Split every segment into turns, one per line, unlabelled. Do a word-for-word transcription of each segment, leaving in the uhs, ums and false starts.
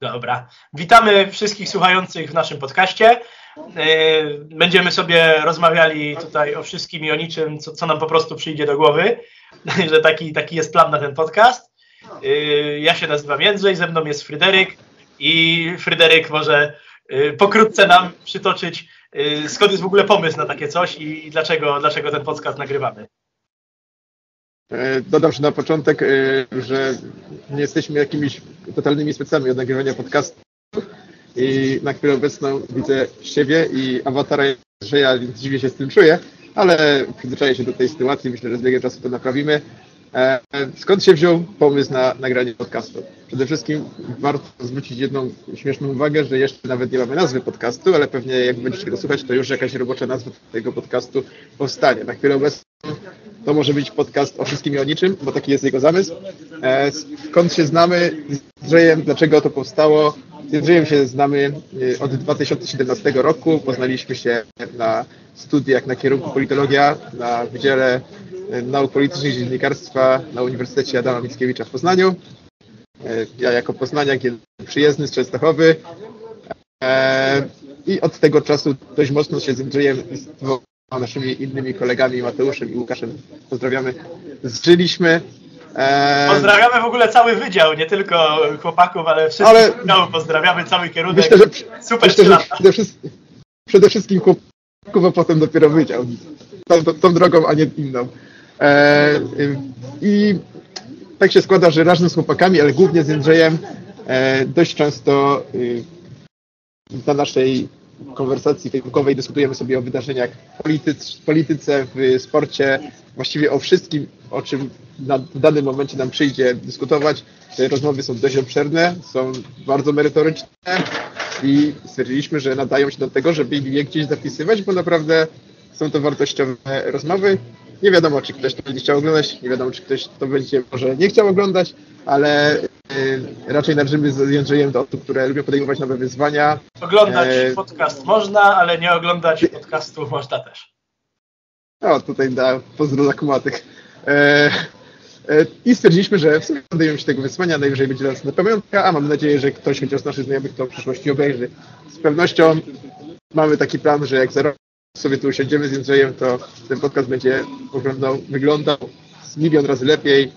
Dobra. Witamy wszystkich słuchających w naszym podcaście. Będziemy sobie rozmawiali tutaj o wszystkim i o niczym, co, co nam po prostu przyjdzie do głowy, że taki, taki jest plan na ten podcast. Ja się nazywam Jędrzej, ze mną jest Fryderyk i Fryderyk może pokrótce nam przytoczyć, skąd jest w ogóle pomysł na takie coś i dlaczego, dlaczego ten podcast nagrywamy.
Dodam się na początek, że nie jesteśmy jakimiś totalnymi specjalami od nagrywania podcastu i na chwilę obecną widzę siebie i awatara Jędrzeja, więc dziwnie się z tym czuję, ale przyzwyczaję się do tej sytuacji, myślę, że z biegiem czasu to naprawimy. Skąd się wziął pomysł na nagranie podcastu? Przede wszystkim warto zwrócić jedną śmieszną uwagę, że jeszcze nawet nie mamy nazwy podcastu, ale pewnie jak będziecie go słuchać, to już jakaś robocza nazwa tego podcastu powstanie. Na chwilę obecną to może być podcast o wszystkim i o niczym, bo taki jest jego zamysł. Skąd się znamy z Jędrzejem, dlaczego to powstało? Z Jędrzejem się znamy od dwa tysiące siedemnastego roku. Poznaliśmy się na studiach na kierunku politologia na Wydziale Nauk Politycznych i Dziennikarstwa na Uniwersytecie Adama Mickiewicza w Poznaniu. Ja jako poznaniak, przyjezdny z Częstochowy. I od tego czasu dość mocno się z Jędrzejem i z naszymi innymi kolegami, Mateuszem i Łukaszem, pozdrawiamy, zżyliśmy.
Pozdrawiamy w ogóle cały wydział, nie tylko chłopaków, ale wszystkich ale wydziałów. Pozdrawiamy cały kierunek.
Myślę, że,
Super
myślę, że przede, wszystkim, przede wszystkim chłopaków, a potem dopiero wydział. Tą, tą, tą drogą, a nie inną. E, I tak się składa, że razem z chłopakami, ale głównie z Jędrzejem e, dość często e, na naszej konwersacji facebookowej dyskutujemy sobie o wydarzeniach w polityce, polityce, w sporcie, właściwie o wszystkim, o czym na w danym momencie nam przyjdzie dyskutować. Te rozmowy są dość obszerne, są bardzo merytoryczne i stwierdziliśmy, że nadają się do tego, żeby je gdzieś zapisywać, bo naprawdę są to wartościowe rozmowy. Nie wiadomo, czy ktoś to będzie chciał oglądać, nie wiadomo, czy ktoś to będzie może nie chciał oglądać, ale y, raczej należymy z Jędrzejem do osób, które lubią podejmować nowe wyzwania.
Oglądać e... podcast można, ale nie oglądać podcastu można też.
O, tutaj da pozdro za kumatyk. E, e, I stwierdziliśmy, że w sumie podejmiemy się tego wyzwania, najwyżej będzie nas na pamiątka, a mam nadzieję, że ktoś chociaż z naszych znajomych to w przyszłości obejrzy. Z pewnością mamy taki plan, że jak za rok sobie tu usiądziemy z Jędrzejem, to ten podcast będzie wyglądał, wyglądał z milion razy lepiej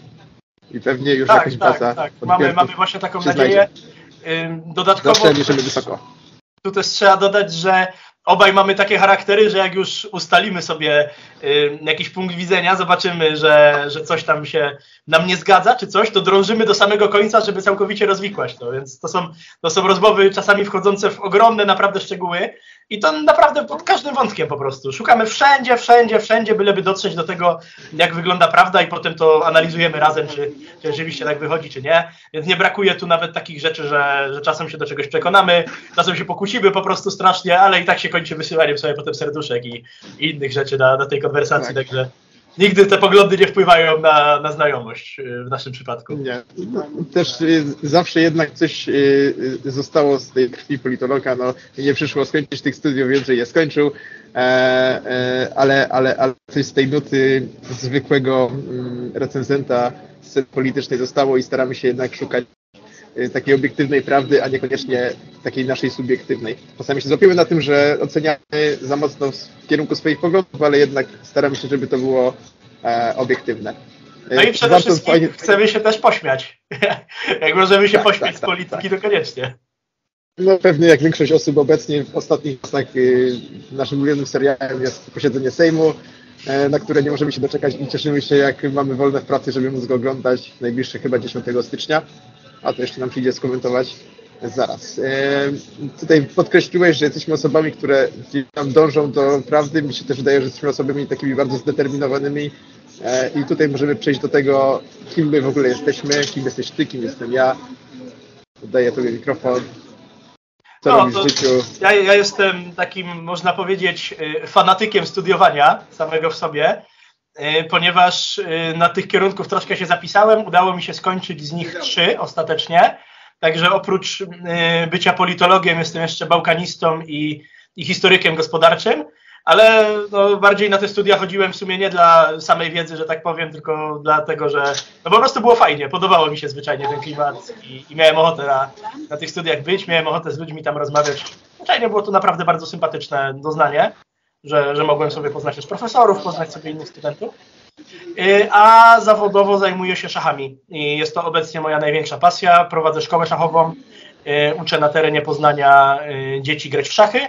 i pewnie już
tak,
jakaś
tak,
praca
tak. Mamy, mamy właśnie taką nadzieję. Dodatkowo
zawsze liczymy wysoko.
Tu też trzeba dodać, że obaj mamy takie charaktery, że jak już ustalimy sobie y, jakiś punkt widzenia, zobaczymy, że, że coś tam się nam nie zgadza, czy coś, to drążymy do samego końca, żeby całkowicie rozwikłać to. Więc to są, to są rozmowy czasami wchodzące w ogromne naprawdę szczegóły i to naprawdę pod każdym wątkiem po prostu. Szukamy wszędzie, wszędzie, wszędzie, byleby dotrzeć do tego, jak wygląda prawda i potem to analizujemy razem, czy, czy rzeczywiście tak wychodzi, czy nie. Więc nie brakuje tu nawet takich rzeczy, że, że czasem się do czegoś przekonamy, czasem się pokłócimy po prostu strasznie, ale i tak się kończy wysyłaniem sobie potem serduszek i, i innych rzeczy na, na tej konwersacji, tak. Także nigdy te poglądy nie wpływają na, na znajomość w naszym przypadku. Nie.
No, też y, zawsze jednak coś y, zostało z tej krwi politologa, no nie przyszło skończyć tych studiów, wiem, że je skończył, e, e, ale, ale, ale coś z tej nuty zwykłego mm, recenzenta sceny politycznej zostało i staramy się jednak szukać takiej obiektywnej prawdy, a niekoniecznie takiej naszej subiektywnej. Czasami się złapiemy na tym, że oceniamy za mocno w kierunku swoich poglądów, ale jednak staramy się, żeby to było e, obiektywne.
No i przede Warto wszystkim fajnie... chcemy się też pośmiać. Jak możemy się tak, pośmiać tak, z polityki, tak, to koniecznie.
No pewnie jak większość osób obecnie w ostatnich czasach y, naszym ulubionym serialem jest posiedzenie Sejmu, y, na które nie możemy się doczekać i cieszymy się, jak mamy wolne w pracy, żeby móc go oglądać najbliższe chyba dziesiątego stycznia. A to jeszcze nam przyjdzie skomentować zaraz. E, tutaj podkreśliłeś, że jesteśmy osobami, które tam dążą do prawdy. Mi się też wydaje, że jesteśmy osobami takimi bardzo zdeterminowanymi e, i tutaj możemy przejść do tego, kim my w ogóle jesteśmy, kim jesteś ty, kim jestem ja. Oddaję tobie mikrofon. Co
no,
robisz w życiu?
Ja, ja jestem takim, można powiedzieć, fanatykiem studiowania samego w sobie, ponieważ na tych kierunków troszkę się zapisałem, udało mi się skończyć z nich trzy ostatecznie, także oprócz bycia politologiem jestem jeszcze bałkanistą i, i historykiem gospodarczym, ale no, bardziej na te studia chodziłem w sumie nie dla samej wiedzy, że tak powiem, tylko dlatego, że no, po prostu było fajnie, podobało mi się zwyczajnie ten klimat i, i miałem ochotę na, na tych studiach być, miałem ochotę z ludźmi tam rozmawiać. Zwyczajnie było to naprawdę bardzo sympatyczne doznanie, że, że mogłem sobie poznać też profesorów, poznać sobie innych studentów. A zawodowo zajmuję się szachami i jest to obecnie moja największa pasja. Prowadzę szkołę szachową, uczę na terenie Poznania dzieci grać w szachy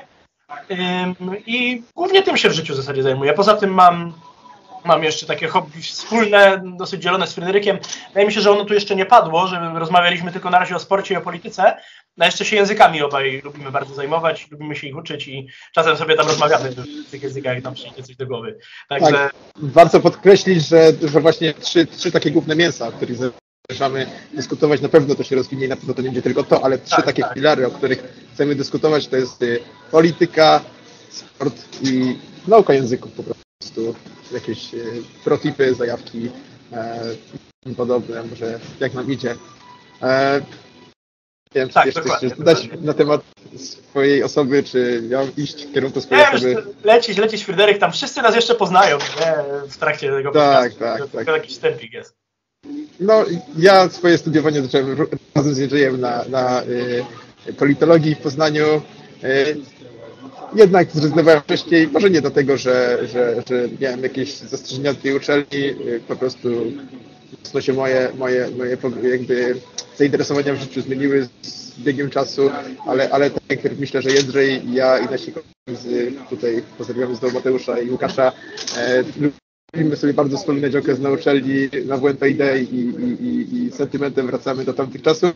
i głównie tym się w życiu w zasadzie zajmuję. Poza tym mam, mam jeszcze takie hobby wspólne, dosyć dzielone z Fryderykiem. Wydaje mi się, że ono tu jeszcze nie padło, że rozmawialiśmy tylko na razie o sporcie i o polityce, a jeszcze się językami obaj lubimy bardzo zajmować, lubimy się ich uczyć i czasem sobie tam rozmawiamy w tych językach, jak tam przyjdzie coś do głowy. Także...
Tak, warto podkreślić, że, że właśnie trzy, trzy takie główne mięsa, o których zamierzamy dyskutować, na pewno to się rozwinie, na pewno to nie będzie tylko to, ale trzy
tak,
takie
tak.
filary, o których chcemy dyskutować, to jest y, polityka, sport i nauka języków po prostu. Jakieś y, protipy, zajawki e, i podobne, może jak nam idzie. E, Nie wiem, czy
tak,
jeszcze coś chcesz
dokładnie.
dodać na temat swojej osoby, czy miał iść w kierunku swojej
Nie,
osoby?
już lecić, lecić Fryderyk, tam wszyscy nas jeszcze poznają, nie? W trakcie tego
Tak,
podcastu.
tak,
to
tak.
tylko jakiś wstępik jest.
No, ja swoje studiowanie zacząłem ró- razem z Jędrzejem na, na y, politologii w Poznaniu. Y, jednak zrezygnowałem wcześniej, może nie dlatego, że, że, że miałem jakieś zastrzeżenia do tej uczelni, y, po prostu mocno się moje, moje, moje jakby zainteresowania w życiu zmieniły z biegiem czasu, ale, ale tak jak myślę, że Jędrzej, ja i nasi koledzy tutaj, pozdrawiamy z domu Mateusza i Łukasza, e, lubimy sobie bardzo wspominać okres na uczelni, na W N P I D i, i, i, i sentymentem wracamy do tamtych czasów.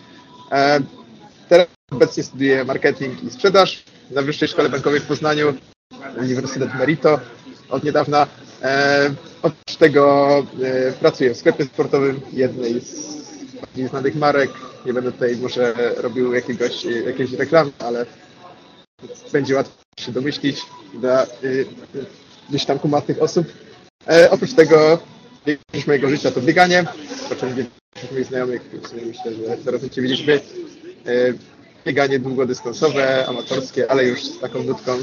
E, teraz obecnie studiuję marketing i sprzedaż na Wyższej Szkole Bankowej w Poznaniu, Uniwersytet Merito od niedawna. E, oprócz tego e, pracuję w sklepie sportowym jednej z bardziej znanych marek. Nie będę tutaj może robił jakiegoś, jakiejś reklamy, ale będzie łatwo się domyślić dla y, gdzieś tam kumatnych osób. E, oprócz tego większość mojego życia to bieganie, o czym większość moich znajomych, myślę, że zaraz będziecie widzieliśmy. E, bieganie długodystansowe, amatorskie, ale już z taką nutką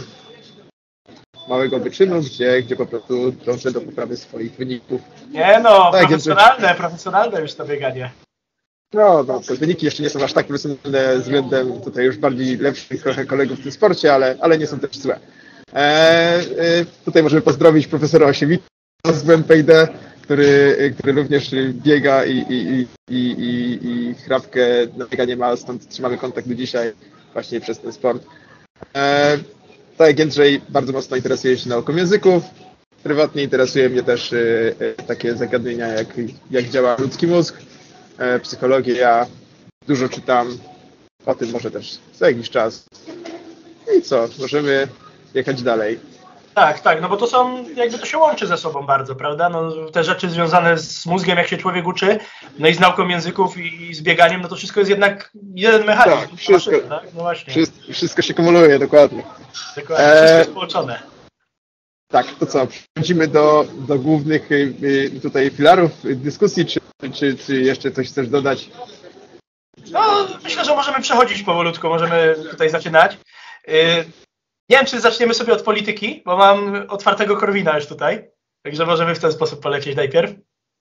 małego wyczynu, gdzie, gdzie po prostu dążę do poprawy swoich wyników.
Nie no,
tak,
profesjonalne, więc... profesjonalne już to bieganie.
No, no, te wyniki jeszcze nie są aż tak profesjonalne względem tutaj już bardziej lepszych trochę kolegów w tym sporcie, ale, ale nie są też złe. E, e, tutaj możemy pozdrowić profesora Osiewicza z W N P I D, który, który również biega i, i, i, i, i chrapkę na bieganie ma, stąd trzymamy kontakt do dzisiaj właśnie przez ten sport. E, tak jak Jędrzej, bardzo mocno interesuje się nauką języków. Prywatnie interesuje mnie też e, e, takie zagadnienia jak, jak działa ludzki mózg, e, psychologię. Ja dużo czytam o tym, może też za jakiś czas. I co, możemy jechać dalej.
Tak, tak, no bo to są, jakby to się łączy ze sobą bardzo, prawda? No, te rzeczy związane z mózgiem, jak się człowiek uczy, no i z nauką języków i, i z bieganiem, no to wszystko jest jednak jeden mechanizm.
Tak, wszystko,
maszyny, tak? No właśnie.
Wszystko, wszystko się kumuluje, dokładnie.
Dokładnie, wszystko
E...
jest połączone.
Tak, to co, przechodzimy do, do głównych y, tutaj filarów dyskusji, czy, czy, czy jeszcze coś chcesz dodać?
No, myślę, że możemy przechodzić powolutku, możemy tutaj zaczynać. Yy, nie wiem, czy zaczniemy sobie od polityki, bo mam otwartego Korwina już tutaj, także możemy w ten sposób polecieć najpierw.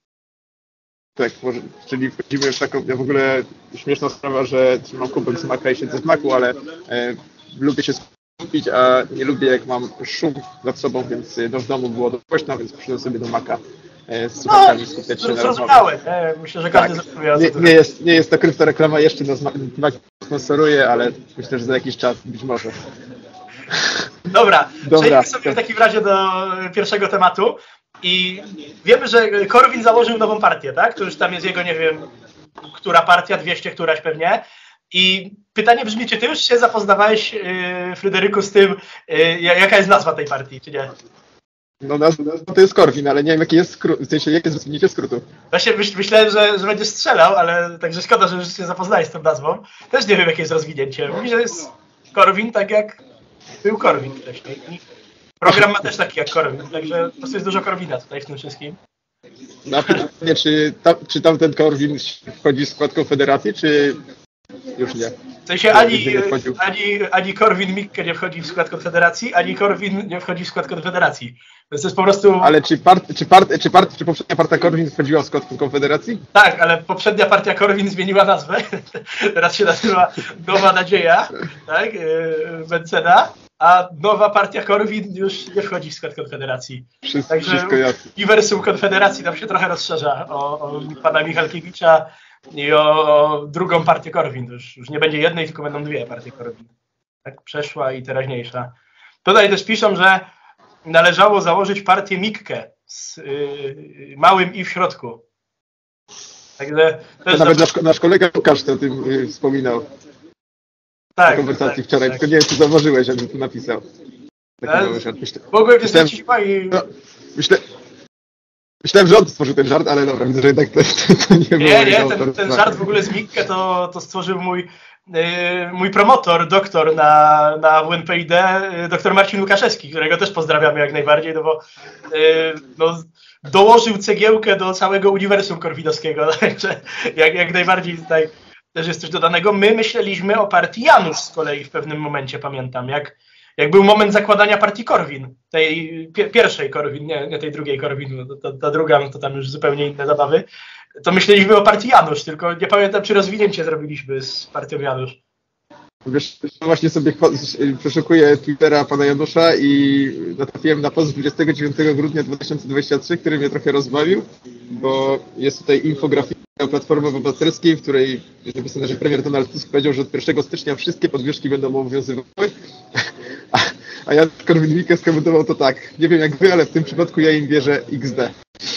Tak, może, czyli wchodzimy w taką, ja w ogóle śmieszna sprawa, że trzymam kubek z maka i siedzę w maku, ale e, lubię się skupić, a nie lubię jak mam szum nad sobą, więc no, w domu było dość głośno, więc przyszedłem sobie do maka e, z słuchawkami
no,
skupiać się na
zrozumiałe. Myślę, że każdy
tak.
zrozumiał.
Nie, nie, jest, nie jest to kryptoreklama, jeszcze nas mak sponsoruje, ale myślę, że za jakiś czas być może.
Dobra,
Dobra,
przejdźmy sobie w takim razie do pierwszego tematu. I wiemy, że Korwin założył nową partię, tak? To już tam jest jego, nie wiem, która partia, dwieście któraś pewnie. I pytanie brzmi, czy ty już się zapoznawałeś, yy, Fryderyku, z tym, yy, jaka jest nazwa tej partii, czy nie?
No, no, no to jest Korwin, ale nie wiem, jaki jest skrót, w sensie, jakie jest rozwinięcie skrótu.
Właśnie myśl, myślałem, że, że będziesz strzelał, ale także szkoda, że już się zapoznałeś z tą nazwą. Też nie wiem, jakie jest rozwinięcie. Mówi, że jest Korwin, tak jak był Korwin wcześniej. I program ma też taki jak Korwin, także po prostu jest dużo Korwina tutaj w tym wszystkim.
Na pytanie, czy, tam, czy tamten Korwin wchodzi w skład Konfederacji, czy już nie?
W sensie ani, ani, ani Korwin-Mikke nie wchodzi w skład Konfederacji, ani Korwin nie wchodzi w skład Konfederacji. Więc to jest po prostu...
Ale czy, part, czy, part, czy, part, czy poprzednia partia Korwin wchodziła w skład Konfederacji?
Tak, ale poprzednia partia Korwin zmieniła nazwę. Teraz się nazywa Nowa Nadzieja, tak, Mencena, a nowa partia Korwin już nie wchodzi w skład Konfederacji.
Wszystko,
Także
wszystko jasne.
uniwersum Konfederacji tam się trochę rozszerza o, o pana Michalkiewicza i o, o drugą partię Korwin. Już, już nie będzie jednej, tylko będą dwie partie Korwin. Tak, przeszła i teraźniejsza. Tutaj też piszą, że należało założyć partię Mikke z yy, małym i w środku. Także
to nawet nasz, nasz kolega Łukasz to o tym yy, wspominał.
Tak,
w konwersacji
tak,
wczoraj,
tak.
tylko nie wiem, czy zauważyłeś, jakby tu napisał.
Ale mogłem nie zwrócić uwagi.
No, myślę, myślałem, że on stworzył ten żart, ale dobra, widzę, że jednak to, to, to nie było.
Nie, nie, ten, ten żart w ogóle z Mikke to, to stworzył mój, yy, mój promotor, doktor na, na W N P I D, yy, doktor Marcin Łukaszewski, którego też pozdrawiamy jak najbardziej, no bo yy, no, dołożył cegiełkę do całego uniwersum korwinowskiego, także jak, jak najbardziej tutaj też jest coś dodanego. My myśleliśmy o partii Janusz z kolei w pewnym momencie, pamiętam, jak, jak był moment zakładania partii Korwin, tej pi- pierwszej Korwin, nie, nie tej drugiej Korwin, no, ta, ta druga, no to tam już zupełnie inne zabawy, to myśleliśmy o partii Janusz, tylko nie pamiętam, czy rozwinięcie zrobiliśmy z partią Janusz.
Wiesz, właśnie sobie przeszukuję Twittera pana Janusza i natrafiłem na post dwudziestego dziewiątego grudnia dwa tysiące dwudziestego trzeciego, który mnie trochę rozbawił, bo jest tutaj infografika Platformy Obywatelskiej, w której jest napisane, że premier Donald Tusk powiedział, że od pierwszego stycznia wszystkie podwyżki będą obowiązywały, a, a Jan Korwin-Mikke skomentował to tak: nie wiem jak wy, ale w tym przypadku ja im wierzę iks de.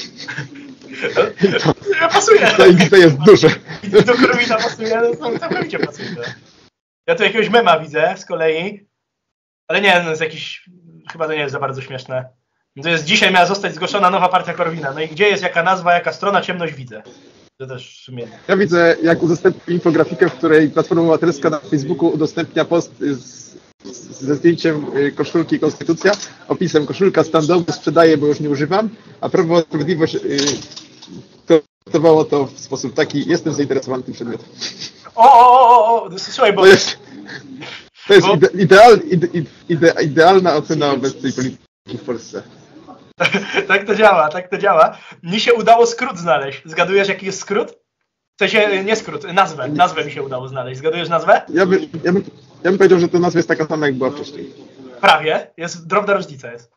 To, pasuje.
To iks de jest duże.
Do Korwina pasuje, to całkowicie pasuje. Ja tu jakiegoś mema widzę z kolei, ale nie, no jest jakiś, chyba to nie jest za bardzo śmieszne. To jest, dzisiaj miała zostać zgłoszona nowa partia Korwina. No i gdzie jest jaka nazwa, jaka strona, ciemność widzę. To też w sumie.
Ja widzę, jak udostępnił infografikę, w której Platforma Obywatelska na Facebooku udostępnia post z, z, ze zdjęciem koszulki Konstytucja, opisem koszulka standowy sprzedaję, bo już nie używam, a Prawo i Sprawiedliwość yy, komentowało to w sposób taki: jestem zainteresowany tym przedmiotem.
O, o, o, o, słuchaj, bo...
To jest, to jest
bo...
ide, ideal, ide, ide, idealna ocena obecnej polityki w Polsce.
Tak to działa, tak to działa. Mi się udało skrót znaleźć. Zgadujesz, jaki jest skrót? W sensie, nie skrót, nazwę. Nazwę mi się udało znaleźć. Zgadujesz nazwę?
Ja, by, ja, bym, ja bym powiedział, że ta nazwa jest taka sama, jak była wcześniej.
Prawie. Jest drobna różnica jest.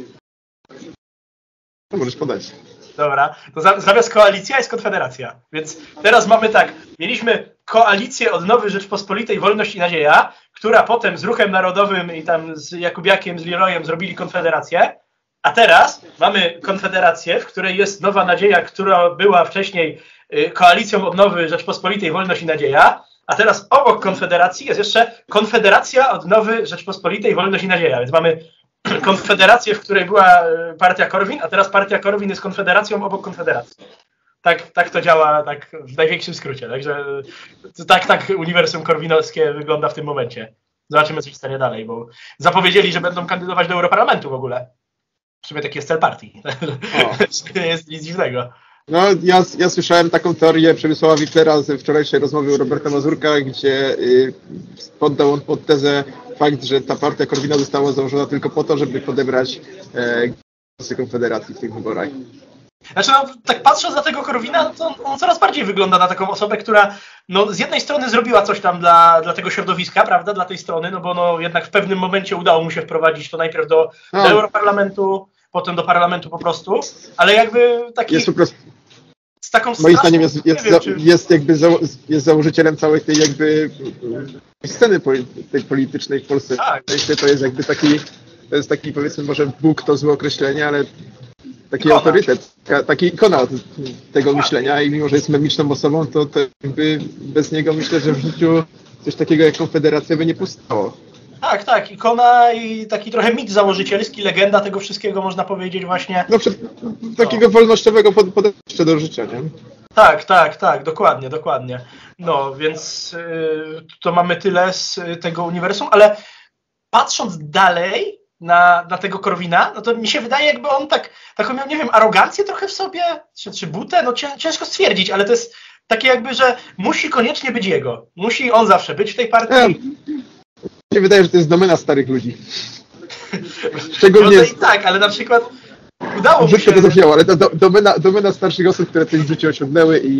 No możesz podać.
Dobra, to zamiast koalicja jest konfederacja. Więc teraz mamy tak, mieliśmy koalicję Odnowy Rzeczpospolitej Wolność i Nadzieja, która potem z Ruchem Narodowym i tam z Jakubiakiem, z Leroyem zrobili konfederację, a teraz mamy konfederację, w której jest Nowa Nadzieja, która była wcześniej koalicją Odnowy Rzeczpospolitej Wolność i Nadzieja, a teraz obok konfederacji jest jeszcze Konfederacja Odnowy Rzeczpospolitej Wolność i Nadzieja, więc mamy konfederację, w której była partia Korwin, a teraz partia Korwin jest konfederacją obok konfederacji. Tak, tak to działa tak w największym skrócie. Także tak, tak uniwersum korwinowskie wygląda w tym momencie. Zobaczymy, co się stanie dalej, bo zapowiedzieli, że będą kandydować do Europarlamentu w ogóle. W sumie taki jest cel partii. Nie jest nic dziwnego.
No, ja, ja słyszałem taką teorię Przemysława Wichlera ze wczorajszej rozmowy u Roberta Mazurka, gdzie y, poddał on pod tezę fakt, że ta partia Korwina została założona tylko po to, żeby podebrać e, głosy Konfederacji w tych wyborach.
Znaczy, no, tak patrząc na tego Korwina, to on coraz bardziej wygląda na taką osobę, która no, z jednej strony zrobiła coś tam dla, dla tego środowiska, prawda, dla tej strony, no bo no, jednak w pewnym momencie udało mu się wprowadzić to najpierw do,
no.
do Europarlamentu, potem do parlamentu po prostu, ale jakby taki...
Jest po prostu...
Z taką
moim zdaniem jest, jest,
wiem,
za,
czy...
jest jakby za, jest założycielem całej tej jakby sceny poli, tej politycznej w Polsce.
Tak.
To jest jakby taki, to jest taki, powiedzmy, może Bóg to złe określenie, ale taki
ikona.
autorytet, taki ikona tego myślenia i mimo, że jest memiczną osobą, to, to jakby bez niego myślę, że w życiu coś takiego jak Konfederacja by nie powstało.
Tak, tak, ikona i taki trochę mit założycielski, legenda tego wszystkiego, można powiedzieć właśnie.
No, takiego no. wolnościowego podejścia do życia, nie?
Tak, tak, tak, dokładnie, dokładnie. No, więc yy, to mamy tyle z tego uniwersum, ale patrząc dalej na, na tego Korwina, no to mi się wydaje, jakby on tak, taką miał, nie wiem, arogancję trochę w sobie, czy, czy butę, no ciężko stwierdzić, ale to jest takie jakby, że musi koniecznie być jego. Musi on zawsze być w tej partii.
Ja, mi się wydaje, że to jest domena starych ludzi. Szczególnie...
No i tak, ale na przykład udało mi się...
to zabrzmiało, ale to do, domena, domena starszych osób, które coś w życiu osiągnęły i,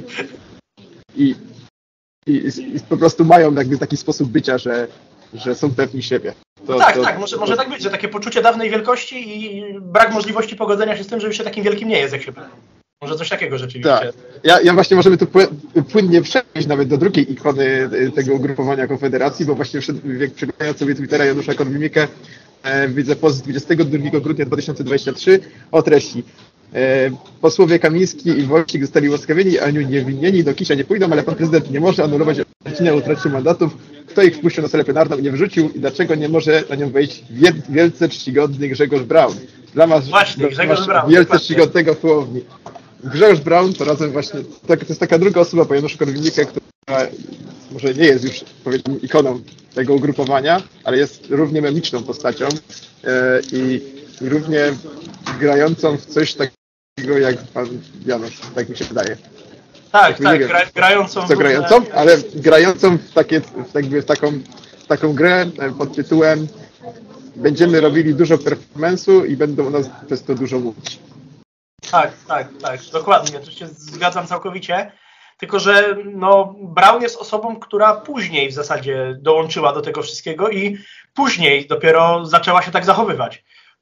i, i, i po prostu mają jakby taki sposób bycia, że, że są pewni siebie. To,
no tak,
to,
tak, może,
to,
może tak być, że takie poczucie dawnej wielkości i brak możliwości pogodzenia się z tym, że już się takim wielkim nie jest, jak się pyta. Może coś takiego rzeczywiście.
Tak. Ja, ja właśnie możemy tu płynnie przejść nawet do drugiej ikony tego ugrupowania Konfederacji, bo właśnie jak przeglądając sobie Twittera Janusza Korwin-Mikke, e, widzę post z dwudziestego drugiego grudnia dwa tysiące dwudziestego trzeciego o treści. E, posłowie Kamiński i Wojcik zostali ułaskawieni, a uniewinnieni do kisza nie pójdą, ale pan prezydent nie może anulować odcinania o utracie mandatów. Kto ich wpuścił na salę plenarną i nie wyrzucił i dlaczego nie może na nią wejść wielce czcigodny Grzegorz Braun? Dla was
Właśnie, Grzegorz Braun.
Wielce czcigodnego w Hołowni. Grzegorz Braun to razem właśnie, tak, to jest taka druga osoba po Januszu Korwin-Mikke, która może nie jest już, powiedzmy, ikoną tego ugrupowania, ale jest równie memiczną postacią e, i, i równie grającą w coś takiego jak pan Janusz, tak mi się wydaje.
Tak, tak, tak gra, grającą.
Co grającą, ale grającą w, takie, w, jakby w, taką, w taką grę pod tytułem będziemy robili dużo performance'u i będą o nas przez to dużo mówić.
Tak, tak, tak, dokładnie, tu się zgadzam całkowicie, tylko że no, Braun jest osobą, która później w zasadzie dołączyła do tego wszystkiego i później dopiero zaczęła się tak zachowywać,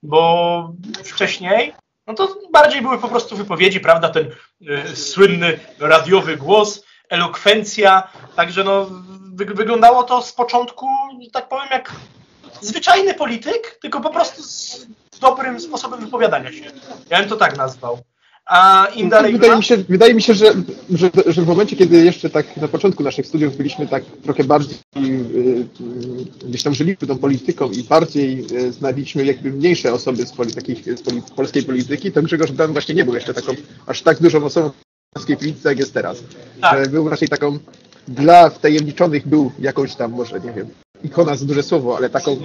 bo wcześniej no to bardziej były po prostu wypowiedzi, prawda, ten y, słynny radiowy głos, elokwencja, także no wy, wyglądało to z początku, tak powiem, jak zwyczajny polityk, tylko po prostu z dobrym sposobem wypowiadania się. Ja bym to tak nazwał. A im dalej...
Wydaje mi się, wydaje mi się że, że, że w momencie, kiedy jeszcze tak na początku naszych studiów byliśmy tak trochę bardziej yy, gdzieś tam żyliśmy tą polityką i bardziej yy, znaliśmy jakby mniejsze osoby z, poli, takich, z poli, polskiej polityki, to Grzegorz Braun właśnie nie był jeszcze taką aż tak dużą osobą w polskiej polityce, jak jest teraz. Tak. Że był raczej taką, dla wtajemniczonych był jakąś tam, może nie wiem, ikona za duże słowo, ale taką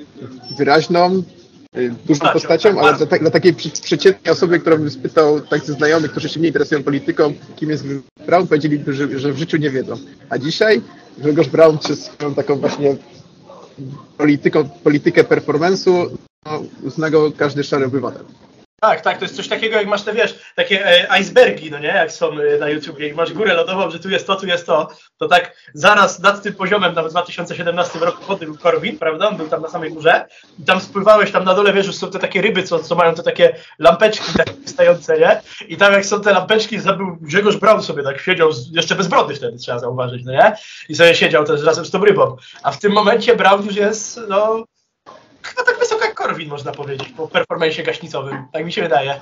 wyraźną, dużą postacią, ale dla, dla takiej przeciętnej osoby, którą bym spytał tak ze znajomych, którzy się nie interesują polityką, kim jest Braun, powiedzieli, że, że w życiu nie wiedzą. A dzisiaj Grzegorz Braun przez swoją taką właśnie polityką, politykę performance'u no, uzna go każdy szary obywatel.
Tak, tak, to jest coś takiego, jak masz te, wiesz, takie e, icebergi, no nie, jak są e, na YouTubie i masz górę lodową, że tu jest to, tu jest to, to tak zaraz nad tym poziomem, nawet w dwa tysiące siedemnastym roku po tym był Korwin, prawda, on był tam na samej górze i tam spływałeś tam na dole, wiesz, już są te takie ryby, co, co mają te takie lampeczki takie wystające, nie, i tam jak są te lampeczki, zabył Grzegorz Braun sobie tak siedział, z, jeszcze bez brody wtedy trzeba zauważyć, no nie, i sobie siedział też razem z tą rybą, a w tym momencie Braun już jest, no... chyba tak wysoko jak Korwin, można powiedzieć, po performance'ie gaśnicowym. Tak mi się wydaje.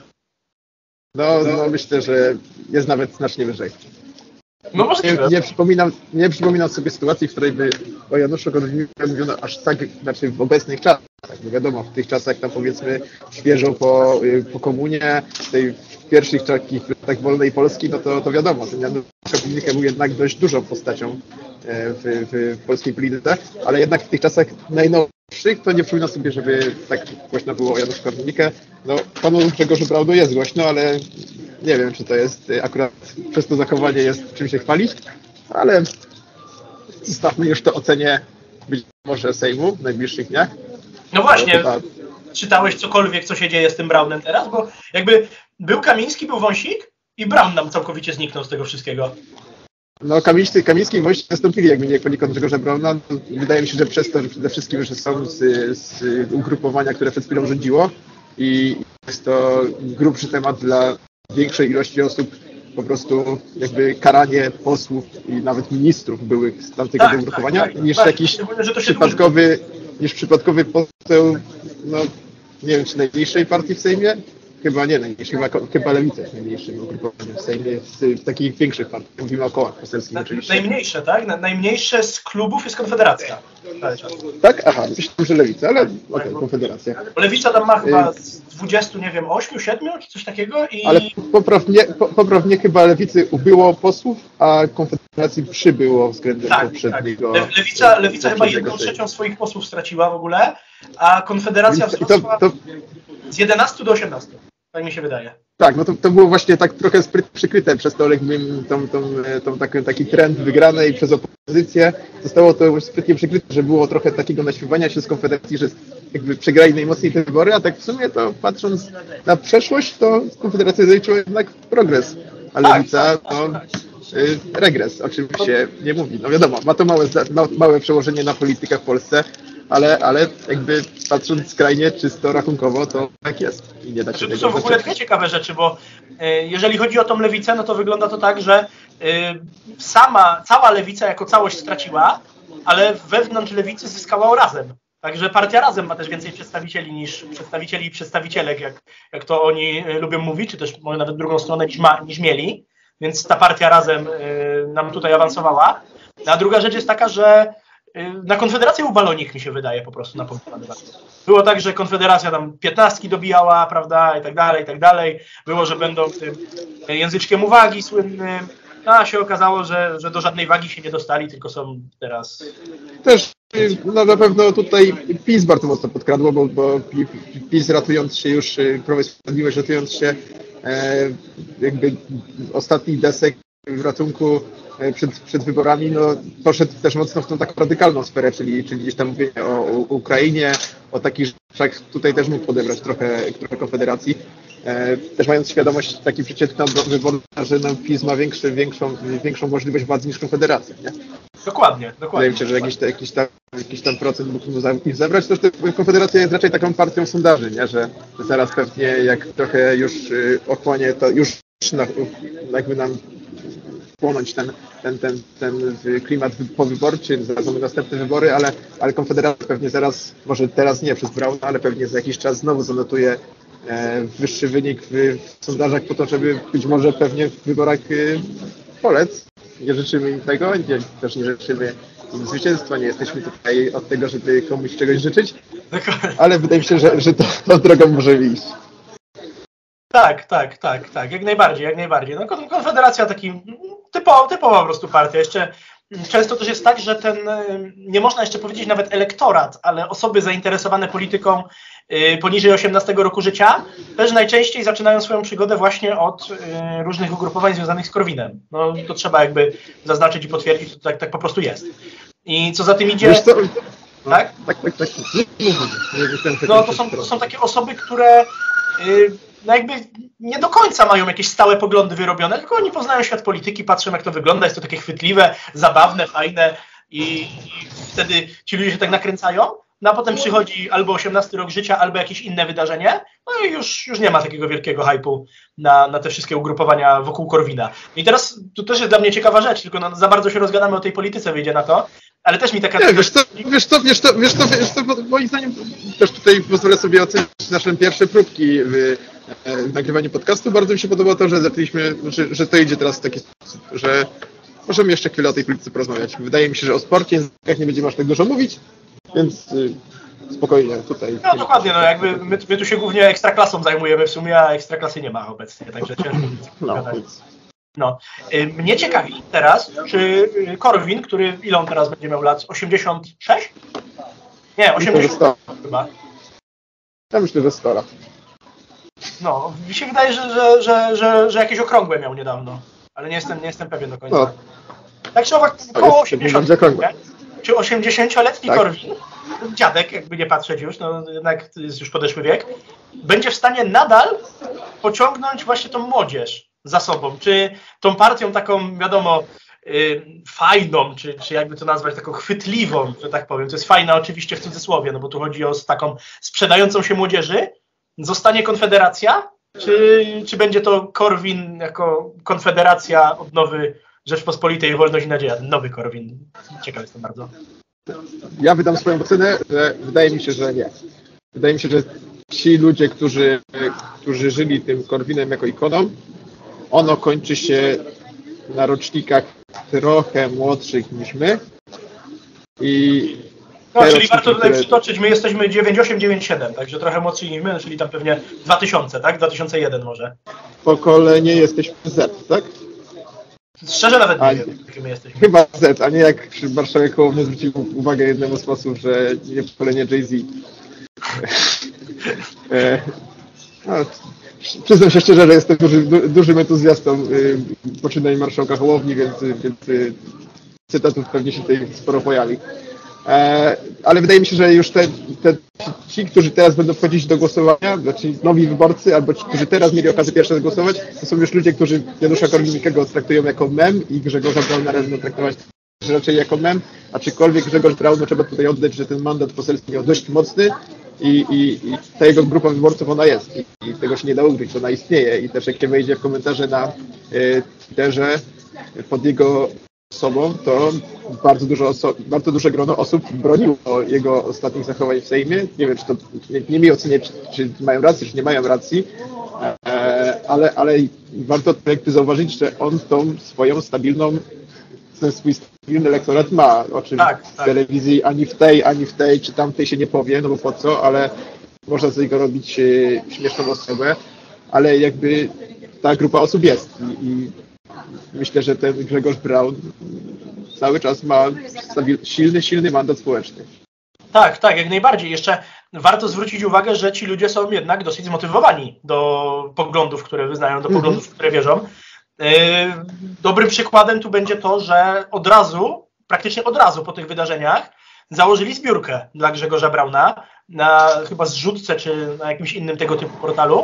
No, no myślę, że jest nawet znacznie wyżej.
No może
nie, nie, przypominam, nie przypominam sobie sytuacji, w której by o Januszu Korwin-Mikke mówiono aż tak, znaczy w obecnych czasach. No wiadomo, w tych czasach tam powiedzmy świeżo po, po komunie, tej pierwszych takich tak wolnej Polski, no to, to wiadomo, ten Janusz Korwin-Mikke był jednak dość dużą postacią w, w, w polskiej polityce, ale jednak w tych czasach najnowszych to nie przypominam sobie, żeby tak głośno było o Januszu Korwin-Mikke. No panu Grzegorzu Braunowi jest głośno, ale nie wiem, czy to jest akurat przez to zachowanie jest czym się chwalić, ale zostawmy już to ocenie być może Sejmu w najbliższych dniach.
No właśnie, czytałeś cokolwiek, co się dzieje z tym Braunem teraz? Bo jakby był Kamiński, był Wąsik i Braun nam całkowicie zniknął z tego wszystkiego.
No Kamiński, Kamiński i Wąsik nastąpili jakby nie poniekąd Grzegorza Brauna. Wydaje mi się, że przez to, że przede wszystkim, że są z, z ugrupowania, które przed chwilą rządziło i jest to grubszy temat dla większej ilości osób, po prostu jakby karanie posłów i nawet ministrów byłych z tamtego tak, ugrupowania, tak, tak, niż tak, jakiś przypadkowy, niż przypadkowy poseł, no nie wiem, czy najmniejszej partii w Sejmie? Chyba nie, najmniejszej, chyba, chyba Lewica jest najmniejszym ugrupowaniem w Sejmie, z, z takich większych partii. Mówimy o kołach poselskich
Na,
oczywiście.
Najmniejsze, tak? Na, najmniejsze z klubów jest Konfederacja.
Tak? Aha, myślałem, że Lewica, ale okej, okay, Konfederacja.
Lewica tam ma chyba z dwudziestu, nie wiem, ośmiu, siedmiu, czy coś takiego i...
Ale poprawnie, po, poprawnie chyba Lewicy ubyło posłów, a Konfederacji przybyło względem
tak,
poprzedniego...
Tak. Le, lewica lewica chyba jedną trzecią swoich posłów straciła w ogóle, a Konfederacja wzrosła to, to... z jedenastu do osiemnastu. Tak mi się wydaje.
Tak, no to, to było właśnie tak trochę sprytnie przykryte przez to, jakby tą, tą, tą, taki, taki trend wygranej przez opozycję. Zostało to sprytnie przykryte, że było trochę takiego naśmiewania się z Konfederacji, że jakby przegrali najmocniej te wybory, a tak w sumie to patrząc na przeszłość, to Konfederacja zaliczyła jednak progres, a Lewica to y, regres, o czym się nie mówi. No wiadomo, ma to małe, ma, małe przełożenie na politykę w Polsce, ale, ale jakby patrząc skrajnie czysto rachunkowo, to tak jest. I nie da się
znaczy,
tego
to są w ogóle dwie ciekawe rzeczy, bo y, jeżeli chodzi o tą lewicę, no to wygląda to tak, że y, sama, cała lewica jako całość straciła, ale wewnątrz lewicy zyskała razem. Także partia Razem ma też więcej przedstawicieli niż przedstawicieli i przedstawicielek, jak, jak to oni y, lubią mówić, czy też może nawet drugą stronę niż, ma, niż mieli. Więc ta partia Razem y, nam tutaj awansowała. A druga rzecz jest taka, że na Konfederację był balonik, mi się wydaje, po prostu na pomysł. Było tak, że Konfederacja tam piętnastki dobijała, prawda, i tak dalej, i tak dalej. Było, że będą tym języczkiem uwagi słynnym. A się okazało, że, że do żadnej wagi się nie dostali, tylko są teraz...
Też no, na pewno tutaj PiS bardzo mocno podkradło, bo, bo PiS ratując się już, Prawo i Sprawiedliwość ratując się e, jakby ostatnich desek w ratunku Przed, przed wyborami, no poszedł też mocno w tą taką radykalną sferę, czyli, czyli gdzieś tam mówienie o, o Ukrainie, o takich rzeczach, tutaj też mógł odebrać trochę, trochę Konfederacji. E, też mając świadomość taki przeciętny wyborca, że no, PiS ma większy, większą, większą możliwość władzy niż Konfederacja, nie?
Dokładnie, dokładnie.
Wydaje mi się, że jakiś, jakiś, tam, jakiś tam procent mógł mu zebrać. Też Konfederacja jest raczej taką partią sondaży, nie? Że zaraz pewnie jak trochę już ochłonie, to już na, jakby nam płonąć ten, ten, ten, ten klimat powyborczy, zaraz mamy następne wybory, ale, ale Konfederacja pewnie zaraz, może teraz nie przez Brauna, ale pewnie za jakiś czas znowu zanotuje e, wyższy wynik w, w sondażach po to, żeby być może pewnie w wyborach e, polec. Nie życzymy im tego, nie, też nie życzymy im zwycięstwa, nie jesteśmy tutaj od tego, żeby komuś czegoś życzyć, ale wydaje mi się, że, że to, tą drogą może iść.
Tak, tak, tak, tak, jak najbardziej, jak najbardziej. No, Konfederacja taki typowa, typowa po prostu partia. Jeszcze często też jest tak, że ten, nie można jeszcze powiedzieć nawet elektorat, ale osoby zainteresowane polityką poniżej osiemnastego roku życia też najczęściej zaczynają swoją przygodę właśnie od różnych ugrupowań związanych z Korwinem. No to trzeba jakby zaznaczyć i potwierdzić, że tak, tak po prostu jest. I co za tym idzie...
Wiesz co?
No, tak?
Tak, tak, tak.
No to są, to są takie osoby, które... no jakby nie do końca mają jakieś stałe poglądy wyrobione, tylko oni poznają świat polityki, patrzą jak to wygląda, jest to takie chwytliwe, zabawne, fajne i, i wtedy ci ludzie się tak nakręcają, no a potem przychodzi albo osiemnasty rok życia, albo jakieś inne wydarzenie, no i już, już nie ma takiego wielkiego hype'u na, na te wszystkie ugrupowania wokół Korwina. I teraz tu też jest dla mnie ciekawa rzecz, tylko no, za bardzo się rozgadamy o tej polityce, wyjdzie na to, ale też mi taka...
Nie, wiesz co, wiesz co, wiesz co, wiesz co, wiesz co, moim zdaniem też tutaj pozwolę sobie ocenić nasze pierwsze próbki w w nagrywaniu podcastu. Bardzo mi się podoba to, że zaczęliśmy, że, że to idzie teraz w taki sposób, że możemy jeszcze chwilę o tej polityce porozmawiać. Wydaje mi się, że o sporcie, językach nie będziemy aż tak dużo mówić, więc y, spokojnie tutaj.
No dokładnie, no jakby my, my tu się głównie ekstraklasą zajmujemy w sumie, a ekstraklasy nie ma obecnie, także ciężko
no,
no. Mnie ciekawi teraz, czy Korwin, który, ile on teraz będzie miał lat? osiemdziesiąt sześć? Nie, osiemdziesiąt chyba.
Ja myślę, że sto lat.
No, mi się wydaje, że, że, że, że, że jakieś okrągłe miał niedawno, ale nie jestem, nie jestem pewien do końca. No. Tak czy owak, koło osiemdziesiąt, czy osiemdziesięcioletni tak. Korwin, dziadek, jakby nie patrzeć już, no jednak to jest już podeszły wiek, będzie w stanie nadal pociągnąć właśnie tą młodzież za sobą, czy tą partią taką, wiadomo, yy, fajną, czy, czy jakby to nazwać, taką chwytliwą, że tak powiem, to jest fajna oczywiście w cudzysłowie, no bo tu chodzi o taką sprzedającą się młodzieży. Zostanie Konfederacja, czy, czy będzie to Korwin jako Konfederacja odnowy Rzeczpospolitej, Wolność i Nadzieja? Nowy Korwin. Ciekaw jestem bardzo.
Ja wydam swoją ocenę, że wydaje mi się, że nie. Wydaje mi się, że ci ludzie, którzy, którzy żyli tym Korwinem jako ikoną, ono kończy się na rocznikach trochę młodszych niż my. I
no, czyli warto tutaj które... przytoczyć, my jesteśmy dziewięćdziesiąt osiem dziewięćdziesiąt siedem, także trochę młodsi niż my, czyli tam pewnie dwa tysiące, tak? dwa tysiące jeden może.
Pokolenie jesteśmy Z, tak?
Szczerze nawet nie wiem, jakie my jesteśmy.
Chyba Z, a nie jak marszałek Hołownia zwrócił uwagę jednemu sposób, że nie pokolenie Jay-Z. no, przyznam się szczerze, że jestem duży, du, dużym entuzjastą y, poczynań marszałka Hołowni, więc, więc y, cytatów pewnie się tutaj sporo pojawi. E, ale wydaje mi się, że już te, te, ci, którzy teraz będą wchodzić do głosowania, znaczy nowi wyborcy, albo ci, którzy teraz mieli okazję pierwszy raz głosować, to są już ludzie, którzy Janusza Korwin-Mikkego traktują jako mem i Grzegorza Brauna będą traktować raczej jako mem, aczkolwiek Grzegorz Braun, no trzeba tutaj oddać, że ten mandat poselski miał dość mocny i, i, i ta jego grupa wyborców ona jest i, i tego się nie da ukryć, ona istnieje i też jak się wejdzie w komentarze na y, Twitterze pod jego osobą, to bardzo dużo oso- bardzo duże grono osób broniło jego ostatnich zachowań w Sejmie. Nie wiem, czy to nie, nie mi oceniać, czy, czy mają rację, czy nie mają racji, e, ale, ale warto jakby zauważyć, że on tą swoją stabilną ten swój stabilny elektorat ma, o czym
tak,
w
tak.
telewizji ani w tej, ani w tej, czy tamtej się nie powie, no bo po co, ale można z niego robić e, śmieszną osobę, ale jakby ta grupa osób jest i, i myślę, że ten Grzegorz Braun cały czas ma stabil, silny, silny mandat społeczny.
Tak, tak, jak najbardziej. Jeszcze warto zwrócić uwagę, że ci ludzie są jednak dosyć zmotywowani do poglądów, które wyznają, do poglądów, w które wierzą. Dobrym przykładem tu będzie to, że od razu, praktycznie od razu po tych wydarzeniach założyli zbiórkę dla Grzegorza Brauna na chyba zrzutce czy na jakimś innym tego typu portalu.